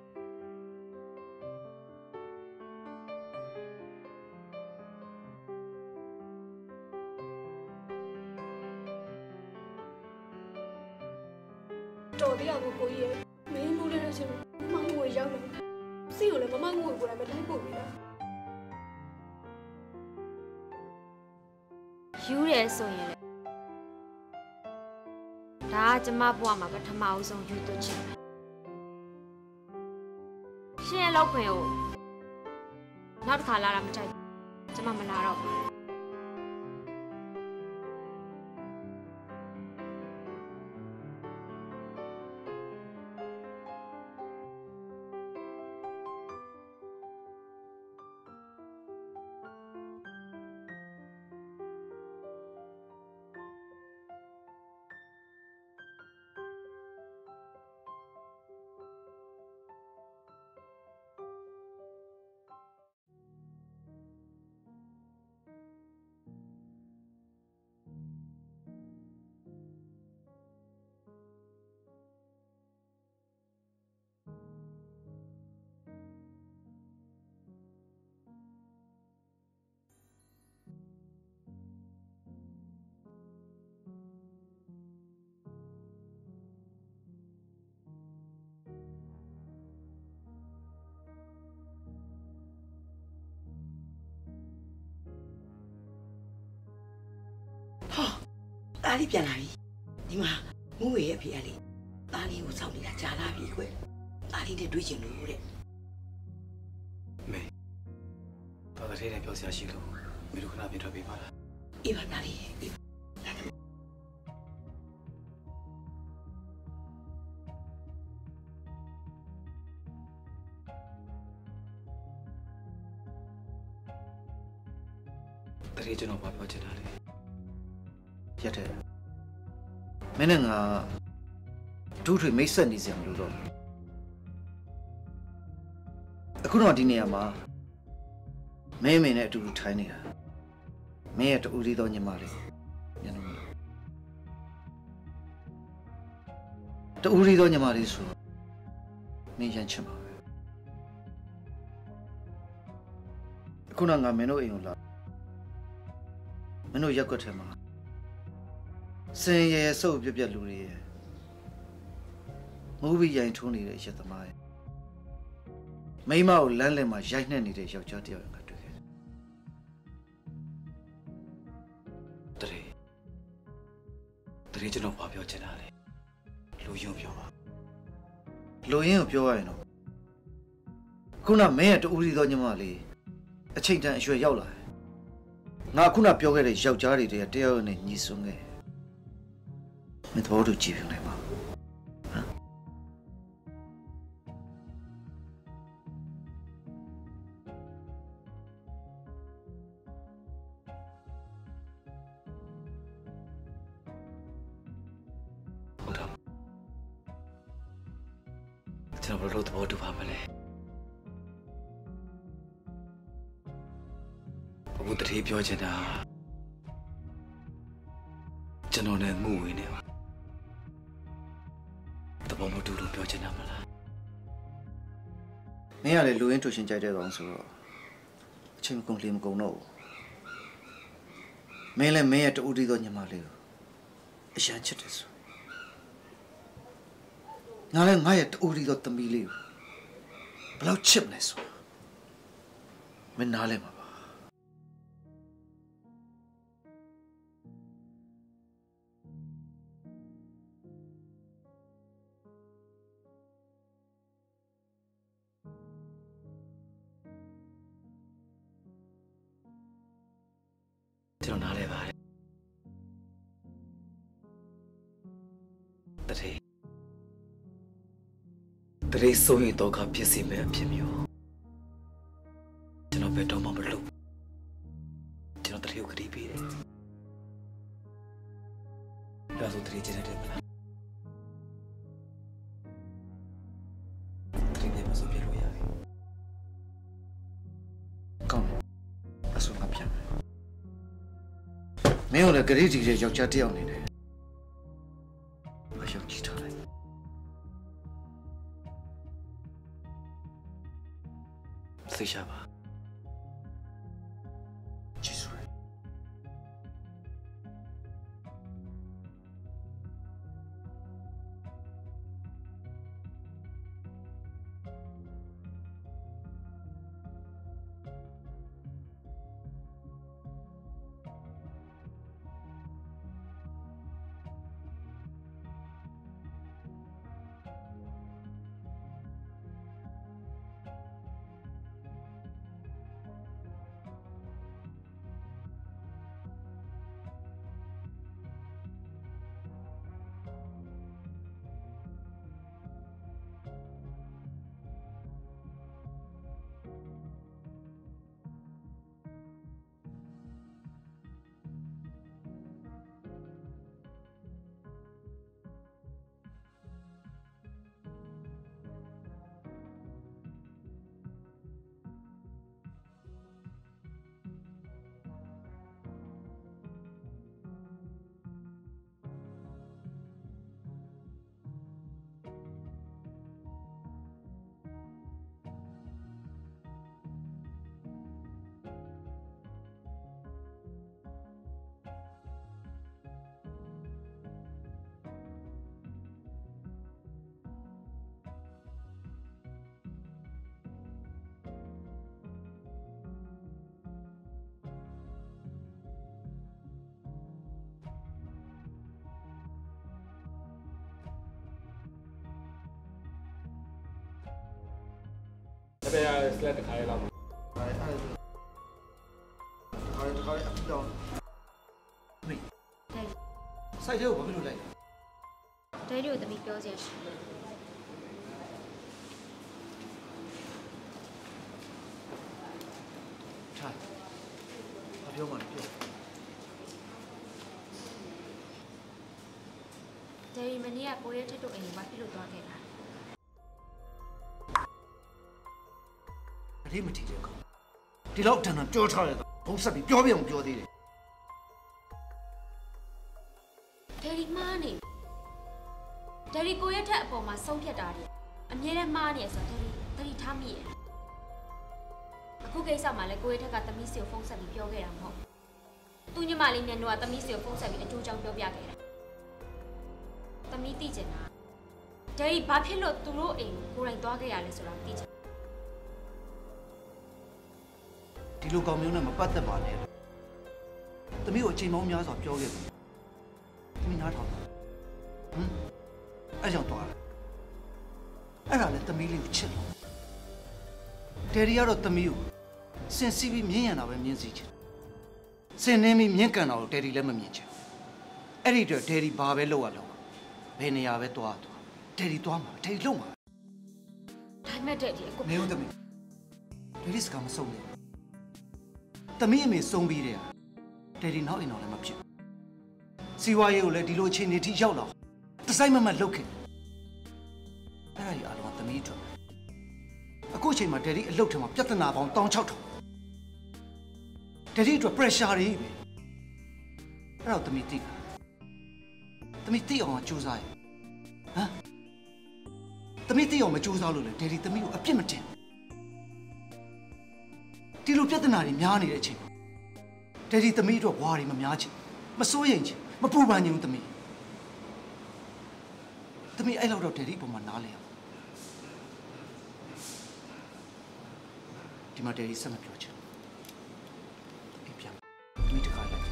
Speaker 6: တော်သေးအောင်ကိုကြီးမင်းမိုးလေးနဲ့ချင်းမမငွေရောက်တယ်စီကိုလည်းမမငွေကိုလည်းမလိုက်ပို့ပြီးတော့ယူရဲဆိုရင်လေဒါကကျမဘဝမှာပထမအဆုံးယူသွင်းချင်တယ်ရှင်ရဲ့လောက်ခွင်ကိုနောက်တစ်ခါလာတာမကြိုက်ကျမမလာတော့ဘူး
Speaker 5: တားလေးပြန်လာပြီဒီမှာငိုးဝေရဲ့အဖေကလေတားလေးကိုစောင့်နေတာကြာလာပြီကွယ်တားလေးနဲ့တွေ့ချင်လို့တဲ့
Speaker 3: မေတော်တဲ့နဲ့ပြောစရာရှိလို့မင်းတို့ခဏပြင်ထွက်ပေးပါလား
Speaker 5: အေးပါတားလေးအေးပါ
Speaker 3: တရေကျွန်တော်ဘာပြောချင်တာလဲ
Speaker 8: ရက်တဲ့မင်းနဲ့ငါဒုထွေမိတ်ဆက်နေစရာမလိုတော့အခုတော့ဒီနေရာမှာမင်းနဲ့အတူတူထိုင်နေတာမင်းရဲ့တူရီတော်ညီမလေးညနေတူရီတော်ညီမလေးဆိုမင်းရမ်းချင်ပါပဲအခုတော့ငါမင်းတို့အိမ်ကိုလာမင်းတို့ရက်ွက်ထဲမှာစင်ရဲစုပ်ပြက်လူတွေရဲ့မူးပြီးရိုင်ထုံးနေတဲ့ရက်သမားရဲ့မိမကိုလမ်းလည်မှာရိုက်နှက်နေတဲ့ယောက်ျားတစ်ယောက်ငါတွေ့ခဲ့
Speaker 3: တရေကျွန်တော်ဘာပြောချင်တာလဲလူယုံပြောပါ
Speaker 8: လူရင်းကိုပြောရရင်တော့ခုနမင်းရဲ့တူရီတော်ညီမလေးအချိန်တန်အရွယ်ရောက်လာငါခုနပြောခဲ့တဲ့ယောက်ျားတွေတည်းတရားနဲ့ညီစွန်းခဲ့မင်းတို့ကြည့်ပြနိုင်ပါ
Speaker 3: ဟုတ်တယ်ကျွန်တော်ဘယ်လိုသဘောတူပါမလဲဘုတရေပြောချင်တာကျွန်တော်နဲ့ငုံဝင်နေပါတဘောမတူလို့ပြောချင်တာမလား
Speaker 8: မင်းကလည်းလူရင်းတူရှင်ကြိုက်တဲ့ကောင်ဆိုတော့အချိန်မကုန်လေမကုန်တော့ဘူးမင်းလည်းမင်းရဲ့တူတီသောညီမလေးကိုအရန်ချစ်တယ်ဆိုငါလည်းငါရဲ့တူတီသောသမီးလေးကိုဘယ်လောက်ချစ်မလဲဆိုမင်းနားလဲမှာ
Speaker 3: ကျွန်တော်နားလဲပါတယ်တရေဆိုရင်တော့ကပြည့်စည်မဲ့အဖြစ်မျိုးကျွန်တော်ဘယ်တော့မှမလုပ်ကျွန်တော်တရေကိုခရီးပေးတယ်ဒါဆိုတရေကျတဲ့မလားတရေမဆိုပြလို့ရပြီ
Speaker 8: ကောင်းအဆုံးငါပြန်မင်းတို့လည်းဂရိတီတဲ့ယောက်ျားတစ်ယောက်နေတယ်မယုံကြည်ထားလိုက်
Speaker 3: သိချပါ
Speaker 7: တပည့်ရ slack တစ်ခါရလောက်
Speaker 8: အဲ့ဒါခါရအပြောင်းမေးစိုက်တဲ့ကိုဘာဖြစ်လို့လိုက်
Speaker 6: ဒဲဒီကိုသမီးပြောစရာရှိတယ်
Speaker 8: ထားဘာပြောမှလဲပြော
Speaker 6: ဒဲဒီမနေ့ကကိုရဲထက်တို့အိမ်မှာဖြစ်လို့သွားခဲ့တာ
Speaker 8: အရေးမထီတဲ့ကောင်ဒီလောက်တန်တန်ပြောထားတယ်ဘုံဆက်ပြီးပြောပြအောင်ပြောသေးတယ်
Speaker 6: ဒဲဒီမားနေဒဲဒီကိုရဲထက်အပေါ်မှာဆုံးဖြတ်တာတယ်အမြဲတမ်းမားနေရဆိုတော့ဒဲဒီထားမိရဲ့အခုကိစ္စမှာလဲကိုရဲထက်ကသမီးစီကိုဖုန်းဆက်ပြီးပြောခဲ့တာမဟုတ်သူညီမလေးနဲ့တော့သမီးစီကိုဖုန်းဆက်ပြီးအကျိုးကြောင့်ပြောပြခဲ့တာသမီးသိချင်တာဒဲဒီဘာဖြစ်လို့သူတို့အိမ်ကိုယ်တိုင်သွားခဲ့ရလဲဆိုတာသိချင်
Speaker 8: ဒီလိုကောင်မျိုးနဲ့မပတ်သက်ပါနဲ့သမီးကိုအချိန်ပေါင်းများစွာပြောခဲ့ပြီသမီးနားထောင်ပါအဲ့ကြောင့်သွားတယ်အဲ့ဒါလည်းသမီးလေးကိုချစ်လို့တယ်ရီကတော့သမီးကိုစင်စီးပြီးမြင်ရတာပဲမြင်စီချင်စင်နေပြီးမြင်ကန်တာကိုတယ်ရီလည်းမမြင်ချင်အဲ့ဒီတော့တယ်ရီဘာပဲလုပ်ရလို့ဘယ်နေရာပဲသွားတယ်ရီသွားမှာတယ်ရီလုံးမှာ
Speaker 6: ဒါမဲ့တဲ့ဒီအခု
Speaker 8: နေဦးသမီးတယ်ရီစကားမဆုံးဘူးသမီးအမေဆုံးပြီးတဲ့တယ်ရီနောက်အိမ်တော်လည်းမဖြစ်စီဝါရေးကိုလည်းဒီလိုအခြေအနေထိရောက်လာတစိုက်မမလှုပ်ခင်အဲ့ဒါကြီးအားလုံးသမီးတို့အခုအချိန်မှာတယ်ရီအလုပ်ထဲမှာပြဿနာပေါင်း16000တယ်ရီအတွက် pressure တွေပဲအဲ့တော့သမီးသိသမီးသိအောင်ကြိုးစားရဟမ်သမီးသိအောင်မကြိုးစားလို့လေတယ်ရီသမီးကိုအပြစ်မတင်ဒီလိုပြဿနာတွေများနေတဲ့အချိန်တယ်ရီသမီးအတွက်ဘွားတွေမများချင်မစိုးရိမ်ချင်မပူပန်ချင်ဘူးသမီးအဲ့လောက်တော့တယ်ရီပုံမှာနားလဲရဒီမှာတယ်ရီဆက်မပြောချင်အေးပြန်သမီးတခါလိုက်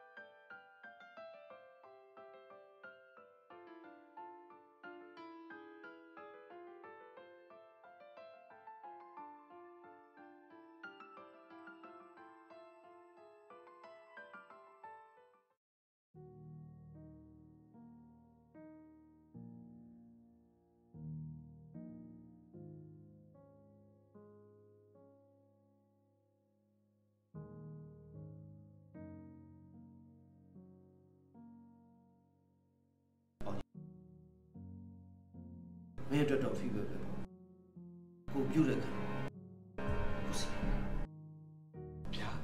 Speaker 8: မင်းတို့တော့ဖိပဲပဲကိုပြုတ်တဲ့ကကိုစီ
Speaker 3: ဗျာ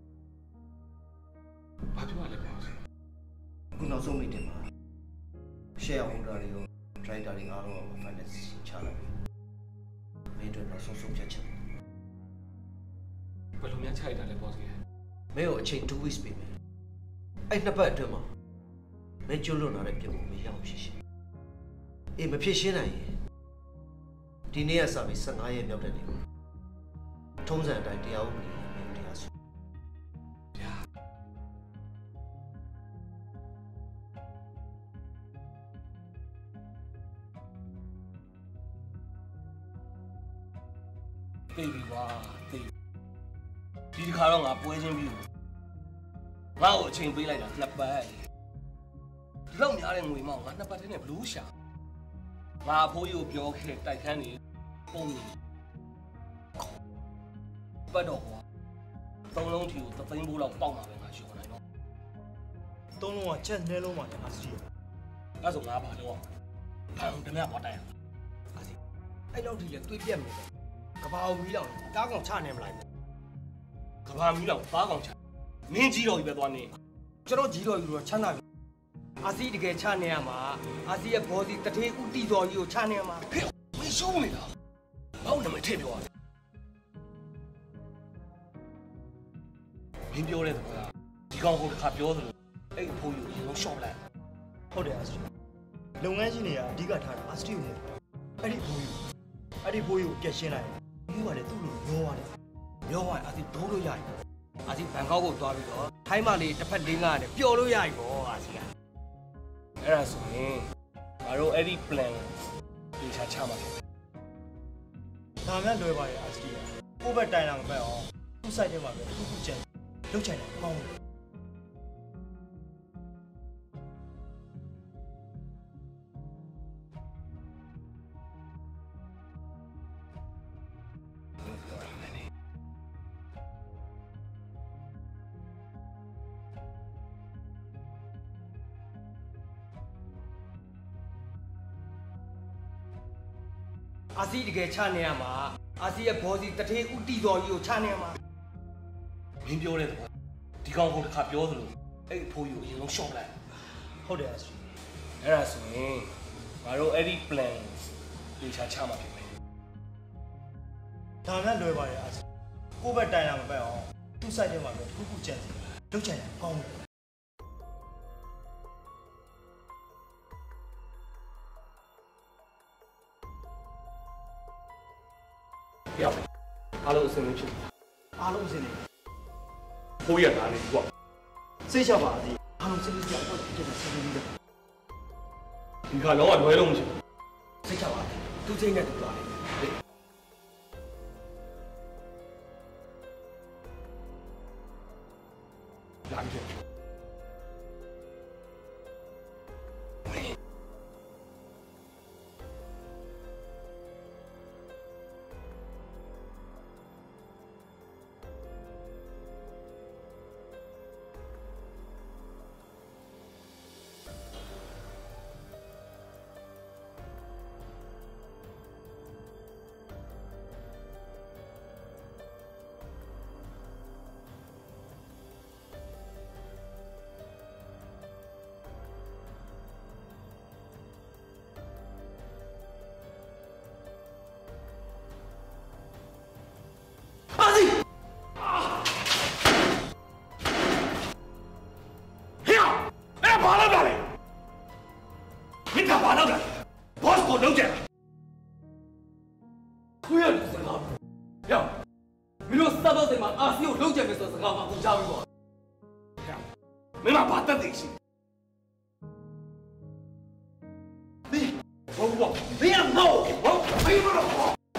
Speaker 3: ဘာပြောရလဲဗျာ
Speaker 8: ခုနောက်ဆုံးမိတယ်မှာ share holder တွေရော driver တွေအားလုံးကို finance ချလာပြီမင်းတို့နောက်ဆုံးဖြတ်ချက်
Speaker 7: ဘယ်လိုများခြိုက်တာလဲ boss ကြီး
Speaker 8: မင်းကိုအချိန်2 weeks ပေးမယ်အဲ့နှစ်ပတ်အတွင်းမှာမင်းကျွလွန်လာတဲ့ပြင်ကိုမရအောင်ဖြစ်ရှင်းအေးမဖြစ်ရှင်းနိုင်ရင်ဒီနေ့ကစပြီး15ရက်မြောက်တဲ့နေ့ကိုထုံးစံအတိုင်းတရားဥပဒေနဲ့တရားစွဲ
Speaker 3: ဗျာ
Speaker 7: သိပြီကွာသိဒီတစ်ခါတော့ငါပွဲချင်းပြီငါ့ကိုအချိန်ပေးလိုက်တာ2ပတ်ဒီလောက်များတဲ့ငွေမောင်ငါ2ပတ်တည်းနဲ့ဘလူးရှာငါအဖိုးကြီးကိုပြောခဲ့တိုက်ခန်းနေပုံနေပတ်တော့ကွာ3လုံးထီကို3သိန်းဖိုးလောက်ပေါက်မှာပဲငါရှောနိုင်တော့
Speaker 9: 3လုံးကချက်နှဲလုံးမှာငါစီးရ
Speaker 7: အဲ့ဆိုငါဘာလို့အောင်တမရပေါ်တိုက်ရ
Speaker 9: အဲ့လောက်ထိလဲတွေးပြက်မယ်ကဘာအောင်မီးလောက်တားကောင်ချနေမလား
Speaker 7: ကဘာမီးလောက်သားကောင်ချမင်းကြီးတော်ကြီးပဲသွားနေ
Speaker 9: ကျွန်တော်ကြီးတော်ကြီးတော့ချမ်းသာပြီအာစီတကယ်ချနေရမှာအာစီရဲ့ဘောစီတထေးဥတီတော်ကြီးကိုချနေရမှာ
Speaker 7: မင်းရှုံးနေတာဘာလို့နမထည့်ပြောရလဲမင်းပြောတဲ့စကားဒီကောင်ကိုတစ်ခါပြောသလိုအဲ့ဖိုးကြီးကိုလုံးရှော့လိုက်
Speaker 9: ဟုတ်တယ်အာစီလုပ်ငန်းရှင်တွေကအဓိကထားတာအာစီကိုအဲ့ဒီဖိုးကြီးကိုပြက်ရှင်းလိုက်ပြီးပါလေသူ့လိုရောရတယ်ရောရအာစီဒိုးလို့ရတယ်အာစီဘန်ကောက်ကိုသွားပြီးတော့ထိုင်းမလေးတစ်ဖက်၄၅နဲ့ပျော်လို့ရပြီပေါ့အာစီက
Speaker 7: အဲ့ဒါဆိုရင်ငါတို့အဲ့ဒီ plan ကိုဒီချာချမှာဖြစ်
Speaker 8: ဒါမှလွယ်ပါရဲ့အာစတီကိုဘက်တိုင်လာမပဲအောင်သူ့ site ထဲမှာပဲခုခုကျန်လုတ်ချင်တယ်ကောင်းတယ်
Speaker 2: အာစီတကယ်ချနေရမှာအာစီရဲ့ဘောစီတထေးဥတီတော်ကြီးကိုချနေရမှာ
Speaker 7: မင်းပြောတဲ့ကွာဒီကောင်ကတစ်ခါပြောသလိုအဲ့အဖိုးကြီးကိုအရင်ဆုံးရှော့လိုက်
Speaker 8: ဟုတ်တယ်အာစီ
Speaker 7: အဲ့ဒါဆိုရင်ငါတို့အဲ့ဒီ plan ကိုချမှာဖြစ်မယ်
Speaker 8: ဒါမှလွယ်ပါရဲ့အာစီကိုဘက်တိုင်လာမပဲအောင်သူ့ site ထဲမှာပဲခုခုကျန်လုတ်ချင်တယ်ကောင်းတယ်
Speaker 7: 要အားလုံးအစင်းလို့ဖြစ်
Speaker 8: အားလုံးအစင်းနေ
Speaker 7: ဖိုးရတာလေကွာ
Speaker 8: စိတ်ချပါသေးအားလုံးစိတ်ကြတော့ပြည့်တယ်စိတ်ကြီးတယ်
Speaker 7: ဒီခါတော့လွဲလုံးမရှိ
Speaker 8: စိတ်ချပါသူစိတ်နဲ့တူသွားတယ်
Speaker 7: လာပြီမင်းမဘာတက်သိရှိ你，我，别闹，我没不了。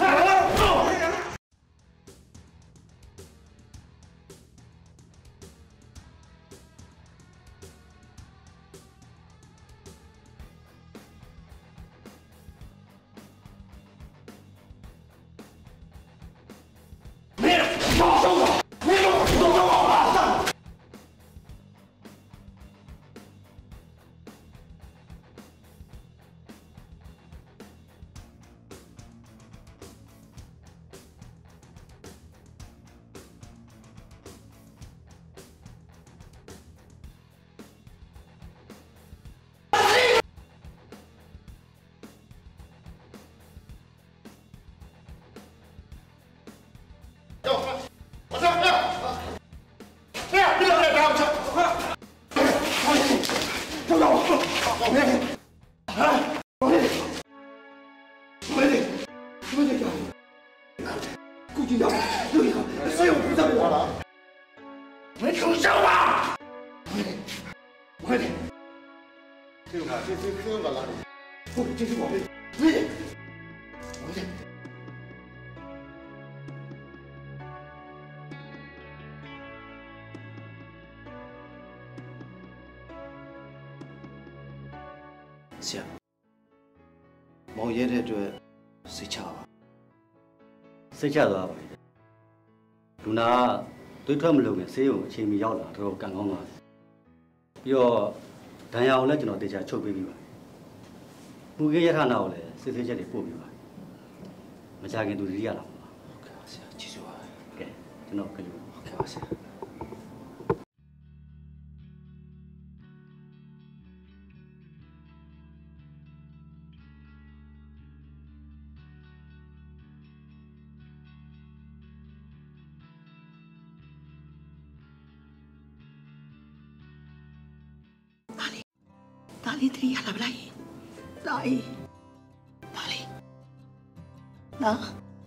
Speaker 8: ဆရာမောင်ရဲတဲ့အတွက်စိတ်ချပါ
Speaker 13: စိတ်ချသွားပါပြီလူနာသွေးထွက်မလို့ငယ်ဆေးရုံအချိန်မီရောက်လာတော့ကန်ကောင်းပါပြီးတော့ဒဏ်ရာကိုလည်းကျွန်တော်တေချာချုပ်ပေးပြီးပါပူကေရထနာကိုလည်းစစ်ဆေးချက်တွေပို့ပြီးပါမကြခင်သူတွေရလာပါ
Speaker 8: ဟုတ်ကဲ့ပါဆရာကျေးဇူးပါ
Speaker 13: ကဲကျွန်တော်ကြည့်
Speaker 8: ဟုတ်ကဲ့ပါဆရာ
Speaker 5: ဒါလေးတရီရလာပလိုက်လာအေးဒါလေးနော်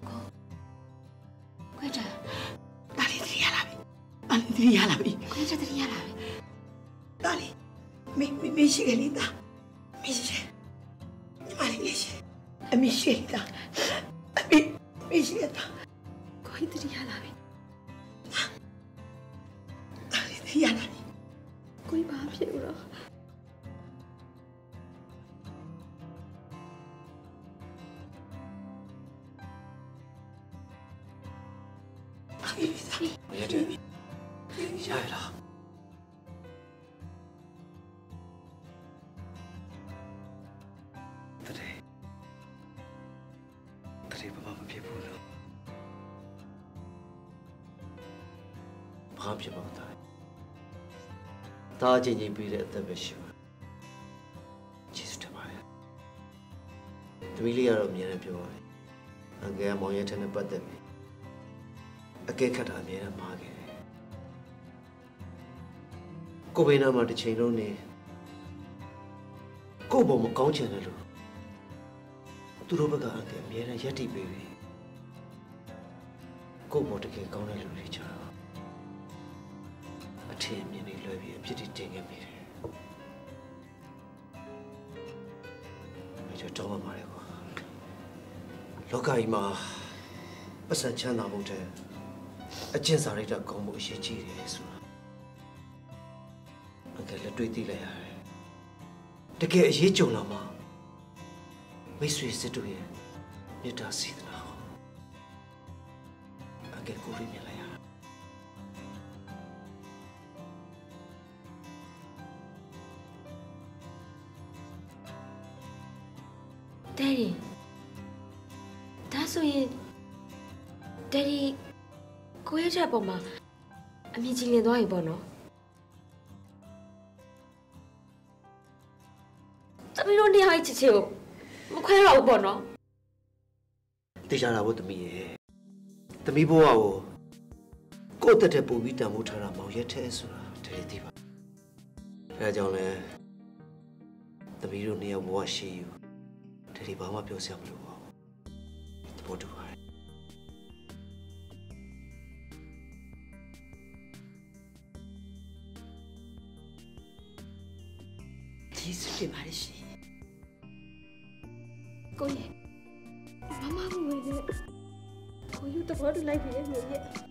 Speaker 5: ခွဲချာဒါလေးတရီရလာပြီဒါလေးတရီရလာပြီခွဲချာတရီရလာပြီဒါလေးမရှိကလေးတာမရှိညီမလေးရှိအမရှိတာအ没事的，可以自己下来呗。下来，可以把票了。
Speaker 13: 我也这，下来了。ဘာဖြစ်ပါ့တာဒါချင်းချင်းပြီးတဲ့အသက်ပဲရှိပါကျေးဇူးတင်ပါတယ်သမီးလေးကတော့အမြဲတမ်းပြောပါတယ်အငယ်မောင်ရဲ့ထက်နဲ့ပတ်သက်ပြီးအကဲခတ်တာအမြဲတမ်းမှားခဲ့တယ်ကိုဘေးနာမှာတစ်ချိန်လုံးနေကိုဘုံမကောင်းချင်တယ်လို့သူတို့ဘက်ကအငယ်အမြဲတမ်းရက်တိပေးပြီကိုဘောတကယ်ကောင်းတဲ့လူတွေကြတော့အထင်မြင်နေလွယ်ပြီးအဖြစ်တင်ခဲ့မိတယ်။ကျွန်တော်တောင်းပါပါတယ်ကွာ။လောကကြီးမှာပတ်စံချမ်းသာဖို့တဲ့အကျင့်စာရိတ္တကောင်းမှုအရေးကြီးတယ်ဆိုတာ။အကယ်လက်တွေ့သိလိုက်ရတယ်။တကယ်အရေးကြုံလာမှမိတ်ဆွေစစ်တို့ရဲ့မေတ္တာစေတနာဟောအကယ်ကိုရင်းမြင်လိုက်
Speaker 6: 爹哋，ဒါဆိုရင်爹哋ကိုရဲ့ချက်ပေါ်မှာအမြင်ကြီးလင်သွားပြီပေါ့နော်။သမီးတို့နေရာချစ်ချစ်ကိုမခွဲတော့ဘူးပေါ့နော်
Speaker 13: ။တေချာတာဘုသမီးရဲ့။သမီးဘဝကိုယ့်တက်တဲ့ပုံပြီးတန်ဖိုးထားတာမောင်ရက်ထဲဆိုတာတည်းသိပါ။အဲဒါကြောင့်လဲသမီးတို့နေရာဘဝရှိယူဒီဘာမှပြောစရာမလိုပါဘူးတဘောတူပါတယ်
Speaker 5: ကျေးဇူးတင်ပါတယ်ရှင်
Speaker 12: ကိုကြီးမမဘဝနဲ့ကိုယူတဘောတူလိုက်ပြီလေမြေ